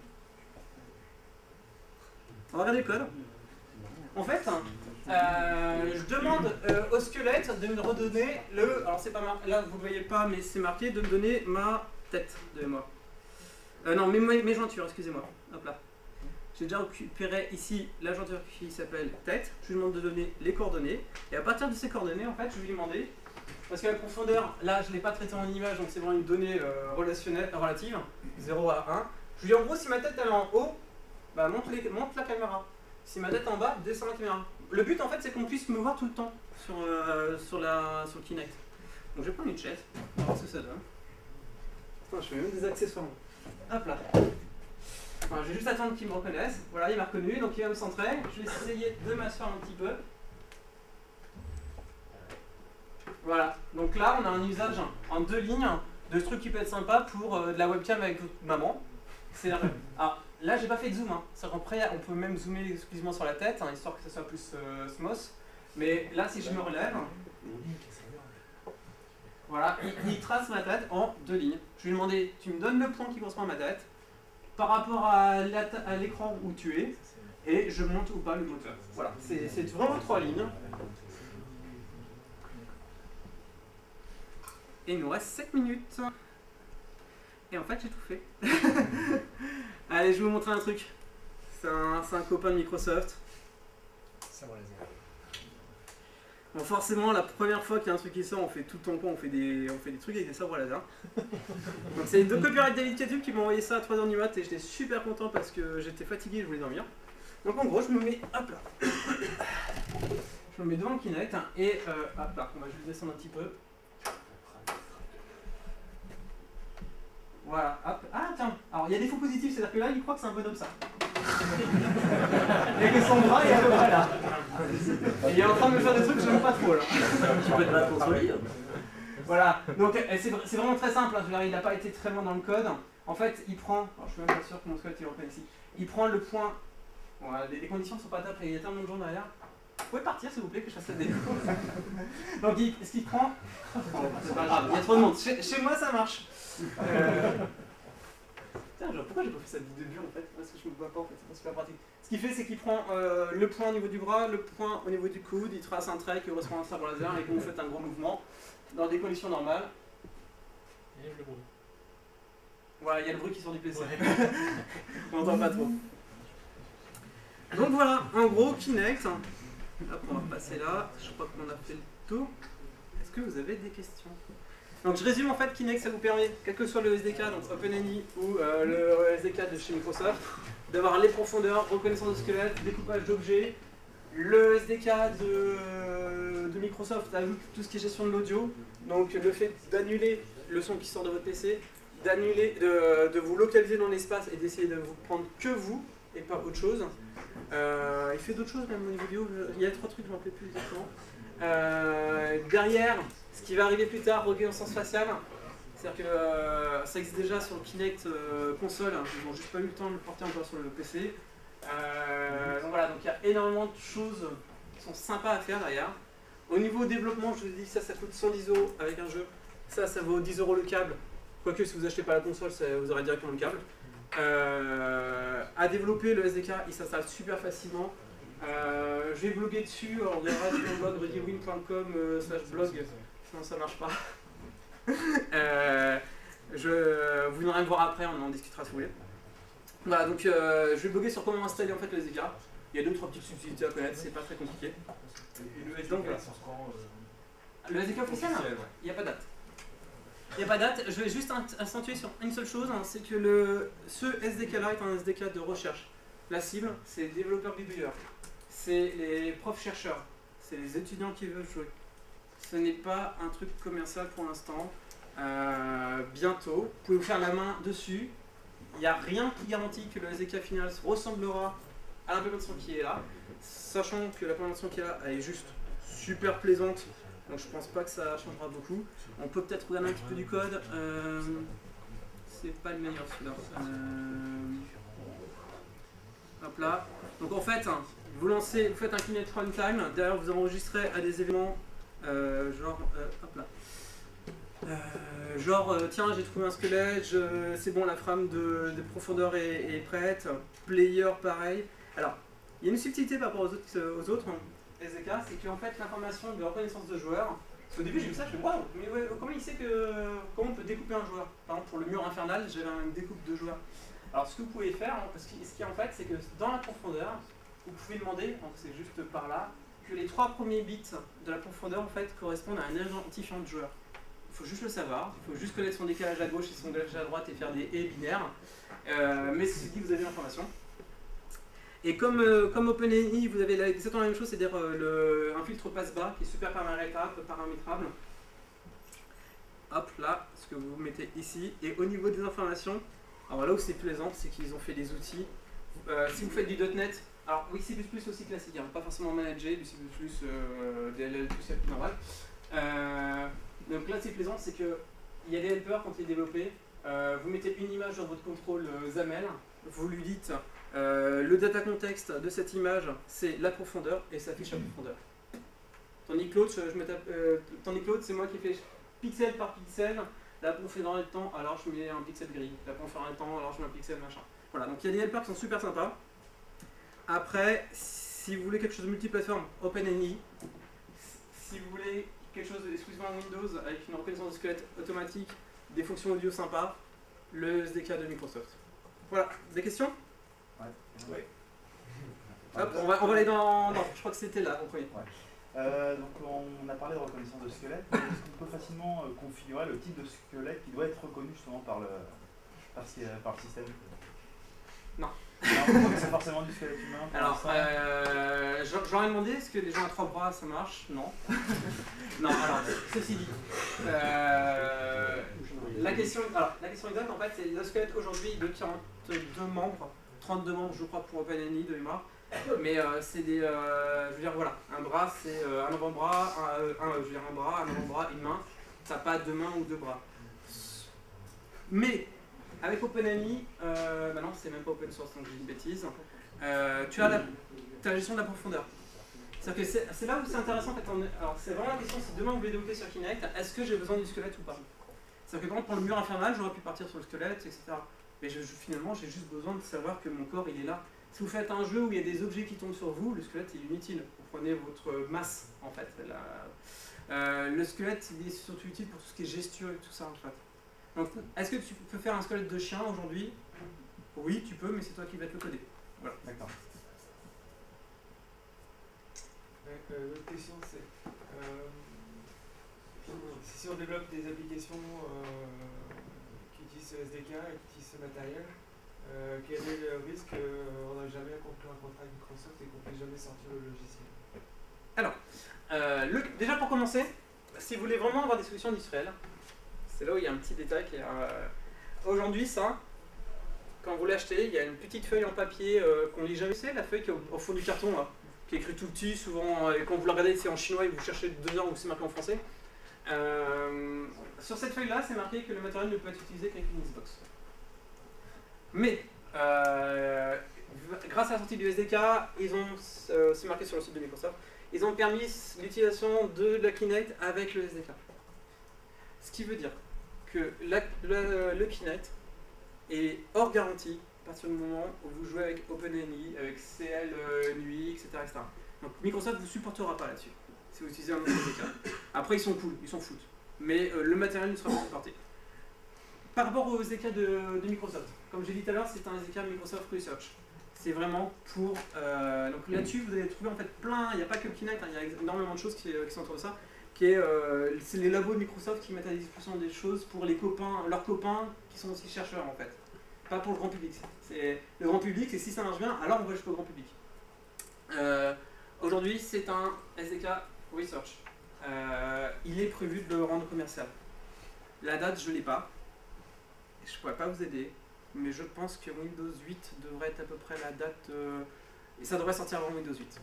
On va regarder le code. En fait, euh, je demande euh, au squelette de me redonner le... Alors c'est pas marqué, là vous ne voyez pas, mais c'est marqué de me donner ma tête de mémoire. Euh, non, mes, mes jointures, excusez-moi. Hop là. J'ai déjà récupéré ici la jointure qui s'appelle tête. Je lui demande de donner les coordonnées. Et à partir de ces coordonnées, en fait, je vais lui demander... Parce que la profondeur, là, je ne l'ai pas traité en image, donc c'est vraiment une donnée euh, relationnelle, relative, zéro à un. Je lui dis en gros, si ma tête elle est en haut, bah, monte, les, monte la caméra. Si ma tête est en bas, descends la caméra. Le but, en fait, c'est qu'on puisse me voir tout le temps sur, euh, sur, la, sur le Kinect. Donc je vais prendre une chaise, on va voir ce que ça donne. Putain, je fais même des accessoires. Hop là. Enfin, je vais juste attendre qu'il me reconnaisse. Voilà, il m'a reconnu, donc il va me centrer. Je vais essayer de m'asseoir un petit peu. Voilà, donc là on a un usage en deux lignes de ce truc qui peut être sympa pour euh, de la webcam avec votre maman. C'est alors là j'ai pas fait de zoom, hein. Après on peut même zoomer exclusivement sur la tête, hein, histoire que ça soit plus euh, smooth. Mais là si je me relève, voilà, il, il trace ma tête en deux lignes. Je lui ai demandé, tu me donnes le point qui correspond à ma tête par rapport à l'écran où tu es et je monte ou pas le moteur. Voilà, c'est vraiment trois lignes. Et il nous reste sept minutes. Et en fait, j'ai tout fait. Allez, je vais vous montrer un truc. C'est un, un copain de Microsoft. Sabre laser. Bon, forcément, la première fois qu'il y a un truc qui sort, on fait tout le temps quoi, on fait des, on fait des trucs avec des sabres laser. Donc c'est deux copyright d'Elite qui m'ont envoyé ça à trois heures du mat et j'étais super content parce que j'étais fatigué et je voulais dormir. Donc en gros, je me mets, hop là. Je me mets devant le Kinect et euh, hop là, on va juste descendre un petit peu. Voilà, hop. Ah tiens, alors il y a des faux positifs, c'est-à-dire que là il croit que c'est un bonhomme ça. Et que son bras est à peu près là. Et il est en train de me faire des trucs que j'aime pas trop là. Tu peux te battre contre lui. Voilà, donc c'est vraiment très simple, hein. Je veux dire, il n'a pas été très loin dans le code. En fait, il prend, alors je suis même pas sûr que mon squelette il reconnaît ici, il prend le point, voilà, les, les conditions ne sont pas top et il y a tellement de gens derrière. Vous pouvez partir s'il vous plaît que je fasse la démo. Donc il, ce qu'il prend, oh, c'est pas grave, il y a trop de monde, chez, chez moi ça marche. Euh... Tiens, genre, pourquoi j'ai pas fait ça du début en fait? Parce que je me vois pas en fait, c'est super pratique. Ce qu'il fait, c'est qu'il prend euh, le point au niveau du bras, le point au niveau du coude, il trace un trait qui correspond à un sabre laser et quand vous faites un gros mouvement, dans des conditions normales. Il y a le bruit. Voilà, il y a le bruit qui sort du P C. Ouais. On n'entend pas trop. Donc voilà, en gros, Kinect. Hop, on va passer là. Je crois qu'on a fait le tour. Est-ce que vous avez des questions? Donc je résume en fait, Kinect ça vous permet, quel que soit le S D K, donc OpenNI ou euh, le S D K de chez Microsoft, d'avoir les profondeurs, reconnaissance de squelette, découpage d'objets, Le S D K de, de Microsoft ajoute tout ce qui est gestion de l'audio, donc le fait d'annuler le son qui sort de votre P C, d'annuler, de, de vous localiser dans l'espace et d'essayer de vous prendre que vous et pas autre chose. Euh, il fait d'autres choses même au niveau vidéo, il y a trois trucs, je ne me rappelle plus exactement. Euh, derrière, ce qui va arriver plus tard, reconnaissance faciale. C'est-à-dire que euh, ça existe déjà sur le Kinect euh, console, hein, ils n'ont juste pas eu le temps de le porter encore sur le P C. Euh, donc voilà, donc il y a énormément de choses qui sont sympas à faire derrière. Au niveau développement, je vous ai dit ça, ça coûte cent dix euros avec un jeu. Ça, ça vaut dix euros le câble. Quoique si vous achetez pas la console, ça, vous aurez directement le câble. Euh, à développer le S D K, il s'installe super facilement. Euh, je vais bloguer dessus, alors on verra sur le blog readywin point com euh, slash blog, sinon ça marche pas. euh, je, vous viendrez me voir après, on en discutera si vous voulez. Voilà, donc euh, je vais bloguer sur comment installer en fait le S D K. Il y a deux ou trois petites subtilités à connaître, c'est pas très compliqué. Et le S D K, Donc, voilà. il sort quand euh, Le S D K officiel, officiel, ouais. il n'y a pas de date. Il n'y a pas de date, je vais juste accentuer sur une seule chose, hein, c'est que le, ce S D K là est un S D K de recherche. La cible, c'est les développeurs bidouilleurs, c'est les profs chercheurs, c'est les étudiants qui veulent jouer. Ce n'est pas un truc commercial pour l'instant. Euh, bientôt, vous pouvez vous faire la main dessus. Il n'y a rien qui garantit que le S D K final ressemblera à l'implémentation qui est là, sachant que l'implémentation qui est là elle est juste super plaisante, donc je pense pas que ça changera beaucoup. On peut peut-être regarder un petit peu du code, euh, c'est pas le meilleur celui-là. Euh, hop là. Donc en fait, vous lancez, vous faites un Kinect Runtime, derrière vous enregistrez à des événements euh, genre, euh, hop là. Euh, genre, euh, tiens, j'ai trouvé un squelette, je- c'est bon, la frame de, de profondeur est, est prête, player pareil. Alors, il y a une subtilité par rapport aux autres, aux autres S D K, c'est qu'en fait, l'information de reconnaissance de joueur, parce qu'au début j'ai vu ça, je me suis dit, waouh, mais ouais, comment il sait que, comment on peut découper un joueur? Par exemple, pour le mur infernal, j'avais une découpe de joueurs. Alors, ce que vous pouvez faire, hein, parce que ce qui est en fait, c'est que dans la profondeur, vous pouvez demander, donc c'est juste par là, que les trois premiers bits de la profondeur en fait correspondent à un identifiant de joueur. Il faut juste le savoir, il faut juste connaître son décalage à gauche et son décalage à droite et faire des et binaires. Euh, mais c'est ce qui vous avez l'information. Et comme, euh, comme OpenAI, vous avez la- exactement la même chose, c'est-à-dire euh, le- un filtre passe-bas qui est super paramétrable, paramétrable. Hop là, ce que vous mettez ici. Et au niveau des informations, alors là où c'est plaisant, c'est qu'ils ont fait des outils. Euh, si vous faites du .NET, alors oui, C plus plus aussi classique, hein, pas forcément managé, du C plus plus, euh, D L L, tout ça, plus normal. Euh, donc là, c'est plaisant, c'est qu'il y a des helpers quand il est développé. Euh, vous mettez une image dans votre contrôle euh, XAML, vous lui dites euh, le data context de cette image, c'est la profondeur, et ça affiche la profondeur. Tandis que l'autre, je, je me tape, euh, tandis que l'autre, c'est moi qui fais pixel par pixel, la profondeur dans le temps, alors je mets un pixel gris, la profondeur dans le temps, alors je mets un pixel machin. Voilà, donc il y a des helpers qui sont super sympas. Après, si vous voulez quelque chose de multiplateforme, OpenAI. Si vous voulez quelque chose exclusivement Windows avec une reconnaissance de squelette automatique, des fonctions audio sympas, le S D K de Microsoft. Voilà, des questions? Ouais. Oui. Hop, on va, on va aller dans... Non, je crois que c'était là, en premier. Ouais. Euh, donc on a parlé de reconnaissance de squelette, mais est-ce qu'on peut facilement euh, configurer le type de squelette qui doit être reconnu justement par le, par, ce qui est- par le système? Non. Non, c'est forcément du squelette humain. pour Alors, l'instant. euh, j'aurais demandé, est-ce que les gens à trois bras ça marche? Non. Non, alors, ceci dit, euh, la, question, alors, la question exacte en fait, c'est le squelette aujourd'hui de quarante-deux membres, trente-deux membres je crois pour OpenAI de mémoire, mais euh, c'est des, euh, je veux dire voilà, un bras c'est euh, un avant-bras, un, un, je veux dire un bras, un avant-bras, une main, t'as pas deux mains ou deux bras. Mais, avec OpenAI, euh, bah non, c'est même pas open source, donc j'ai une bêtise. Euh, tu as la, tu as la gestion de la profondeur. C'est-à-dire que c'est c'est là où c'est intéressant. En fait, on est- alors, c'est vraiment la question si demain vous voulez développer sur Kinect, est-ce que j'ai besoin du squelette ou pas? C'est-à-dire que par exemple, pour le mur infernal, j'aurais pu partir sur le squelette, et cetera. Mais je, je- finalement, j'ai juste besoin de savoir que mon corps il est là. Si vous faites un jeu où il y a des objets qui tombent sur vous, le squelette est inutile. Vous prenez votre masse en fait. La- euh, le squelette il est surtout utile pour tout ce qui est gesture et tout ça en fait. Donc, est-ce que tu peux faire un squelette de chien aujourd'hui? Oui, tu peux, mais c'est toi qui vas te le coder. Voilà. D'accord. Euh, L'autre question c'est euh, si on développe des applications euh, qui utilisent ce S D K et qui utilisent ce matériel, euh, quel est le risque qu'on n'a jamais conclu un contrat avec Microsoft et qu'on ne puisse jamais sortir le logiciel? Alors, euh, le, déjà pour commencer, si vous voulez vraiment avoir des solutions industrielles, c'est là où il y a un petit détail qui est... Euh, aujourd'hui, ça, quand vous l'achetez, il y a une petite feuille en papier euh, qu'on lit jamais, c'est la feuille qui est au, au fond du carton, là, qui est écrit tout petit, souvent, et quand vous la regardez, c'est en chinois et vous cherchez deux heures où c'est marqué en français. Euh, sur cette feuille-là, c'est marqué que le matériel ne peut être utilisé qu'avec une Xbox. Mais, euh, grâce à la sortie du S D K, ils ont, euh, c'est marqué sur le site de Microsoft, ils ont permis l'utilisation de la Kinect avec le S D K. Ce qui veut dire que la, la, le Kinect est hors garantie à partir du moment où vous jouez avec OpenNI, avec C L euh, N U I, et cetera, et cetera. Donc Microsoft ne vous supportera pas là-dessus, si vous utilisez un autre S D K. Après, ils sont cool, ils s'en foutent. Mais euh, le matériel ne sera pas supporté. Par rapport au S D K de, de Microsoft, comme j'ai dit tout à l'heure, c'est un S D K Microsoft Research. C'est vraiment pour... Euh, donc là-dessus, vous allez trouver en fait plein, il n'y a pas que le Kinect, hein, il y a énormément de choses qui, qui sont autour de ça. Qui est, euh, c'est les labos de Microsoft qui mettent à disposition des choses pour les copains, leurs copains qui sont aussi chercheurs en fait. Pas pour le grand public. C'est, le grand public, c'est si ça marche bien, alors on va jusqu'au grand public. Euh, Aujourd'hui, c'est un S D K Research. Euh, il est prévu de le rendre commercial. La date, je ne l'ai pas. Je ne pourrais pas vous aider. Mais je pense que Windows huit devrait être à peu près la date... Euh, et ça devrait sortir avant Windows huit.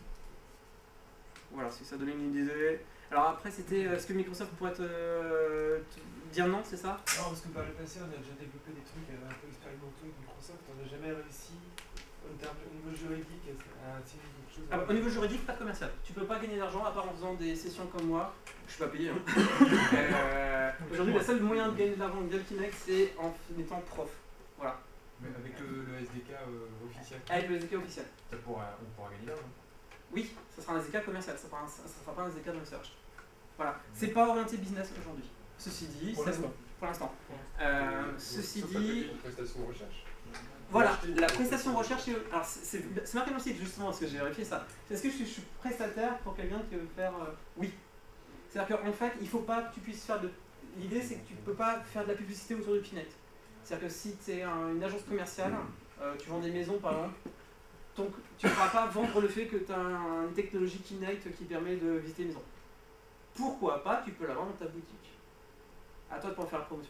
Voilà, si ça donne une idée. Alors après, c'était... Est-ce que Microsoft pourrait te, euh, te dire non, c'est ça? Non, parce que par le passé, on a déjà développé des trucs un peu expérimentaux avec Microsoft. On n'a jamais réussi, en termes, au niveau juridique, à signer quelque chose. Ah, au niveau juridique, pas de commercial. Tu peux pas gagner d'argent à part en faisant des sessions comme moi. Je suis pas payé. Hein. euh, Aujourd'hui, le seul moyen de gagner de l'argent via le Kinect, c'est en étant prof. Voilà. Mais avec le, le S D K euh, officiel, Avec le S D K officiel. ça pourra, on pourra gagner d'argent. Oui, ça sera un S D K commercial, ça sera, un, ça sera pas un S D K de research. Voilà. C'est pas orienté business aujourd'hui. Ceci dit, Pour ça l'instant. vous- Pour l'instant. Euh, ceci dit, Une prestation de recherche. voilà, la prestation de recherche, c'est- alors c'est c'est- c'est marqué dans le site justement parce que j'ai vérifié ça. Est-ce que je suis, je suis prestataire pour quelqu'un qui veut faire euh, oui. C'est-à-dire qu'en fait, il faut pas que tu puisses faire de. L'idée, c'est que tu peux pas faire de la publicité autour du Kinect. C'est-à-dire que si tu es un- une agence commerciale, euh, tu vends des maisons par exemple, donc tu ne pourras pas vendre le fait que tu as une technologie Kinect qui permet de visiter une maison. Pourquoi pas, tu peux la vendre dans ta boutique. À toi de pouvoir faire la promotion.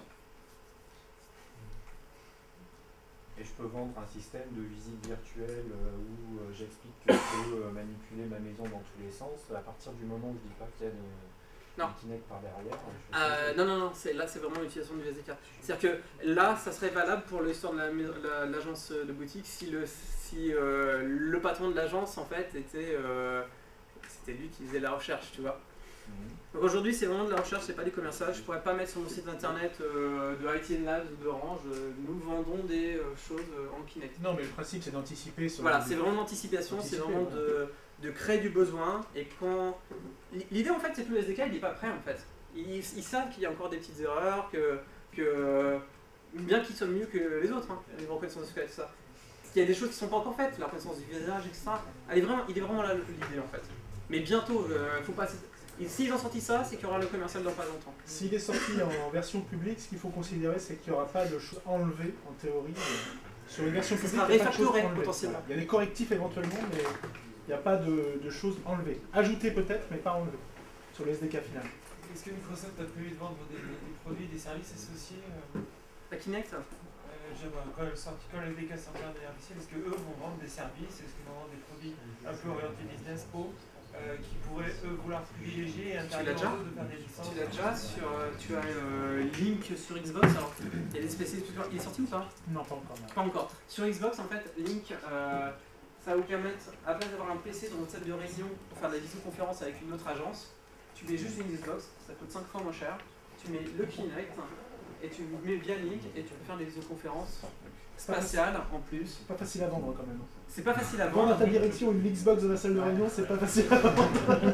Et je peux vendre un système de visite virtuelle euh, où euh, j'explique que je peux euh, manipuler ma maison dans tous les sens. À partir du moment où je dis pas qu'il y a des, Non. des Kinect par derrière. Je fais Euh, ça. non, non, non, c'est, là c'est vraiment l'utilisation du S D K. C'est-à-dire que là, ça serait valable pour l'histoire de la mais- la- l'agence de boutique si, le, si euh, le patron de l'agence en fait était. Euh, c'était lui qui faisait la recherche, tu vois. Mhm. Donc aujourd'hui, c'est vraiment de la recherche, c'est pas du commercial. Je pourrais pas mettre sur mon site internet euh, de I T N Labs ou d'Orange, euh, nous vendons des euh, choses euh, en Kinect. Non, mais le principe, c'est d'anticiper sur. Voilà, les- c'est vraiment l'anticipation, c'est Anticiper, vraiment ouais. de, de créer du besoin. Et quand l'idée en fait, c'est que le S D K il n'est pas prêt en fait. Ils, ils savent qu'il y a encore des petites erreurs, que, que bien qu'ils soient mieux que les autres, hein, les reconnaissances de squelette, tout ça. Il y a des choses qui ne sont pas encore faites, la reconnaissance du visage, et cetera. Elle est vraiment, il est vraiment là l'idée en fait. Mais bientôt, euh, faut pas. Et s'ils ont sorti ça, c'est qu'il y aura le commercial dans pas longtemps. S'il est sorti en version publique, ce qu'il faut considérer, c'est qu'il n'y aura pas de choses enlevées, en théorie. euh, Sur une version Ça publique, sera il n'y a pas de choses réfactoré, enlevées. potentiellement. Voilà. Il y a des correctifs éventuellement, mais il n'y a pas de, de choses enlevées. Ajoutées peut-être, mais pas enlevées. Sur le S D K final. Est-ce que Microsoft a prévu de vendre des, des produits, des services associés euh, La Kinect, euh, j'aime, euh, quand, le sorti, quand le S D K sortira de officiel, est-ce qu'eux vont vendre des services? Est-ce qu'ils vont vendre des produits un peu orientés business pro euh, qui pourraient eux vouloir privilégier et l'as déjà interdire aux autres de faire des licences? tu l'as déjà sur. euh, Tu as euh, Link sur Xbox. Alors, il y a des spécificités. Il est sorti ou pas? Non, pas encore. non. Pas encore. Sur Xbox, en fait, Link, euh, ça va vous permettre, à la place d'avoir un P C dans votre salle de réunion pour faire de la visioconférence avec une autre agence, tu mets juste une Xbox, ça coûte cinq fois moins cher. Tu mets le Kinect et tu mets bien Link et tu peux faire des visioconférences spatiales en plus. C'est pas facile à vendre quand même. C'est pas facile à Vendre à vendre. ta direction une Xbox dans la salle de réunion, c'est pas facile à vendre.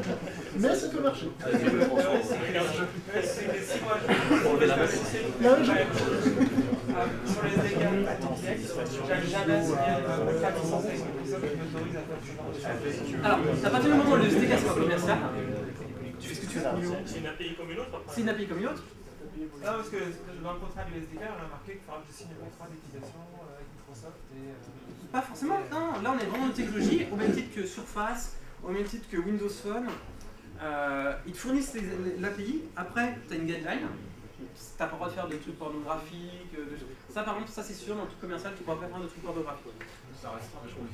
Mais ça peut marcher. Avec une Ouais, réponse, c'est ouais, c'est des six mois. Pour enlever la masse. Là, je- Ah, sur les S D K, j'avais jamais signé euh, quatre licences avec Microsoft qui m'autorise à faire du genre de choses. Alors, à partir du moment où le S D K sera commercial, tu fais ce que tu veux. C'est une A P I comme une autre après. C'est une A P I comme une autre. Non, parce que dans le contrat du S D K, on a marqué qu'il faudra que je signe un contrat d'utilisation euh, avec Microsoft et. euh, Pas forcément, non. Là, on est vraiment dans une technologie, au même titre que Surface au même titre que Windows Phone. Euh, ils te fournissent l'A P I, après tu as une guideline. Tu n'as pas le droit de faire de trucs pornographiques. De... Ça, par contre, ça c'est sûr, dans le truc commercial, tu ne pourras pas faire de trucs pornographiques. Ça restera vachement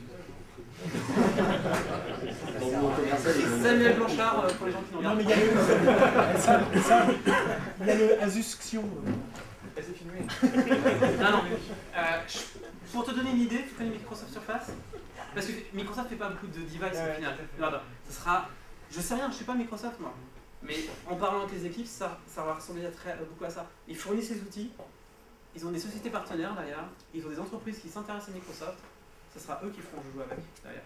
Dans le monde commercial, ils ont- Samuel Blanchard, euh, pour les gens qui n'ont Non, regardent. mais il y a le, ça, ça, il y a le Asusction. Elle s'est filmée. Non, non. Euh, je- pour te donner une idée, tu connais Microsoft Surface? Parce que Microsoft fait pas beaucoup de devices Ouais, au final. tout à fait. Voilà. Ça sera. Je sais rien, je suis pas Microsoft moi. Mais en parlant avec les équipes, ça, ça va ressembler à très, beaucoup à ça. Ils fournissent les outils, ils ont des sociétés partenaires derrière, ils ont des entreprises qui s'intéressent à Microsoft, ce sera eux qui feront jouer avec derrière.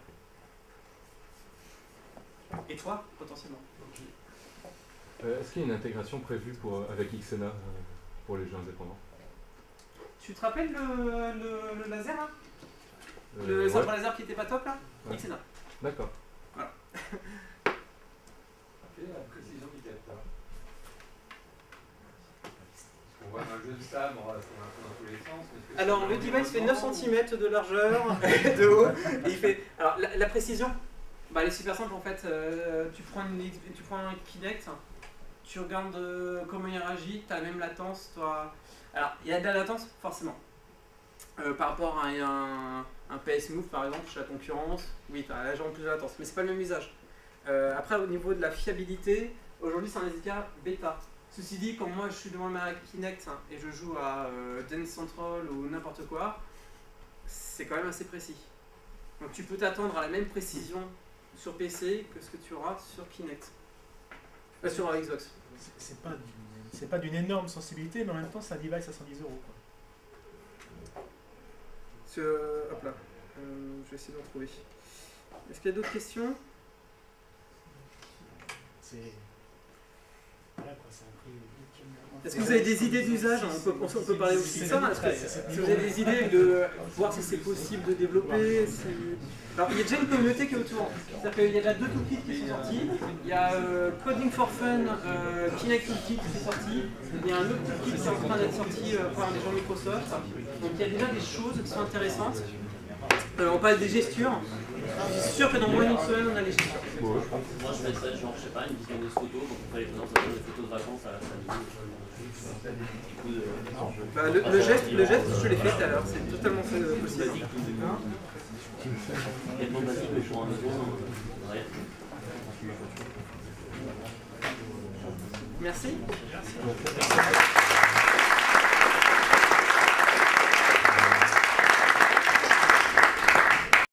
Et toi, potentiellement. Euh, Est-ce qu'il y a une intégration prévue pour, euh, avec Xena euh, pour les jeux indépendants? Tu te rappelles le, le, le laser là Euh, Le ouais. sabre laser qui était pas top là Ouais. Xena. D'accord. Quelle est la précision du capteur? On voit un jeu de sabre, ça va un peu dans tous les sens. mais est-ce que Alors c'est le dans device fait neuf l'environnement ou- centimètres de largeur et de haut. Et il fait. Alors la, la précision, bah, elle est super simple en fait. Euh, tu, prends une, tu prends un Kinect, tu regardes euh, comment il réagit, tu as la même latence. Toi... Alors il y a de la latence forcément. Euh, par rapport à un, un P S Move par exemple chez la concurrence, oui, tu as légèrement plus de latence, mais c'est pas le même usage. Euh, après au niveau de la fiabilité, aujourd'hui c'est un S D K bêta. Ceci dit, quand moi je suis devant ma Kinect hein, et je joue à euh, Dance Central ou n'importe quoi, c'est quand même assez précis. Donc tu peux t'attendre à la même précision sur P C que ce que tu auras sur Kinect. Euh, sur euh, Xbox. C'est- C'est pas, du- c'est pas d'une énorme sensibilité, mais en même temps, c'est un device à cent dix euros. quoi. Sur, euh, hop là, Euh, je vais essayer de le retrouver. Est-ce qu'il y a d'autres questions? C'est. Voilà quoi, c'est un prix. Est-ce que vous avez des idées d'usage? On peut, on peut parler aussi de ça. Est-ce que- Si vous avez des idées de voir si c'est possible de développer, si... Alors il y a déjà une communauté qui est autour. C'est-à-dire qu'il y a déjà deux toolkits qui sont sortis. Il y a euh, Coding for Fun, euh, Kinect Toolkit qui est sorti. Il y a un autre toolkit qui est en train d'être sorti euh, par les gens de Microsoft. Donc il y a déjà des choses qui sont intéressantes. Euh, on parle des gestures. Je suis sûr que dans moins d'une semaine on a les gestures. Moi je mettrais genre, je sais pas, une vision des photos, quand on fait les photos, ça donne des photos de vacances à la famille. Du coup, euh, Bah, le, le geste, le geste, je l'ai fait tout à l'heure. C'est totalement fait, euh, possible. basique, tout tellement basique, mais pour un maison, euh, rien. Merci.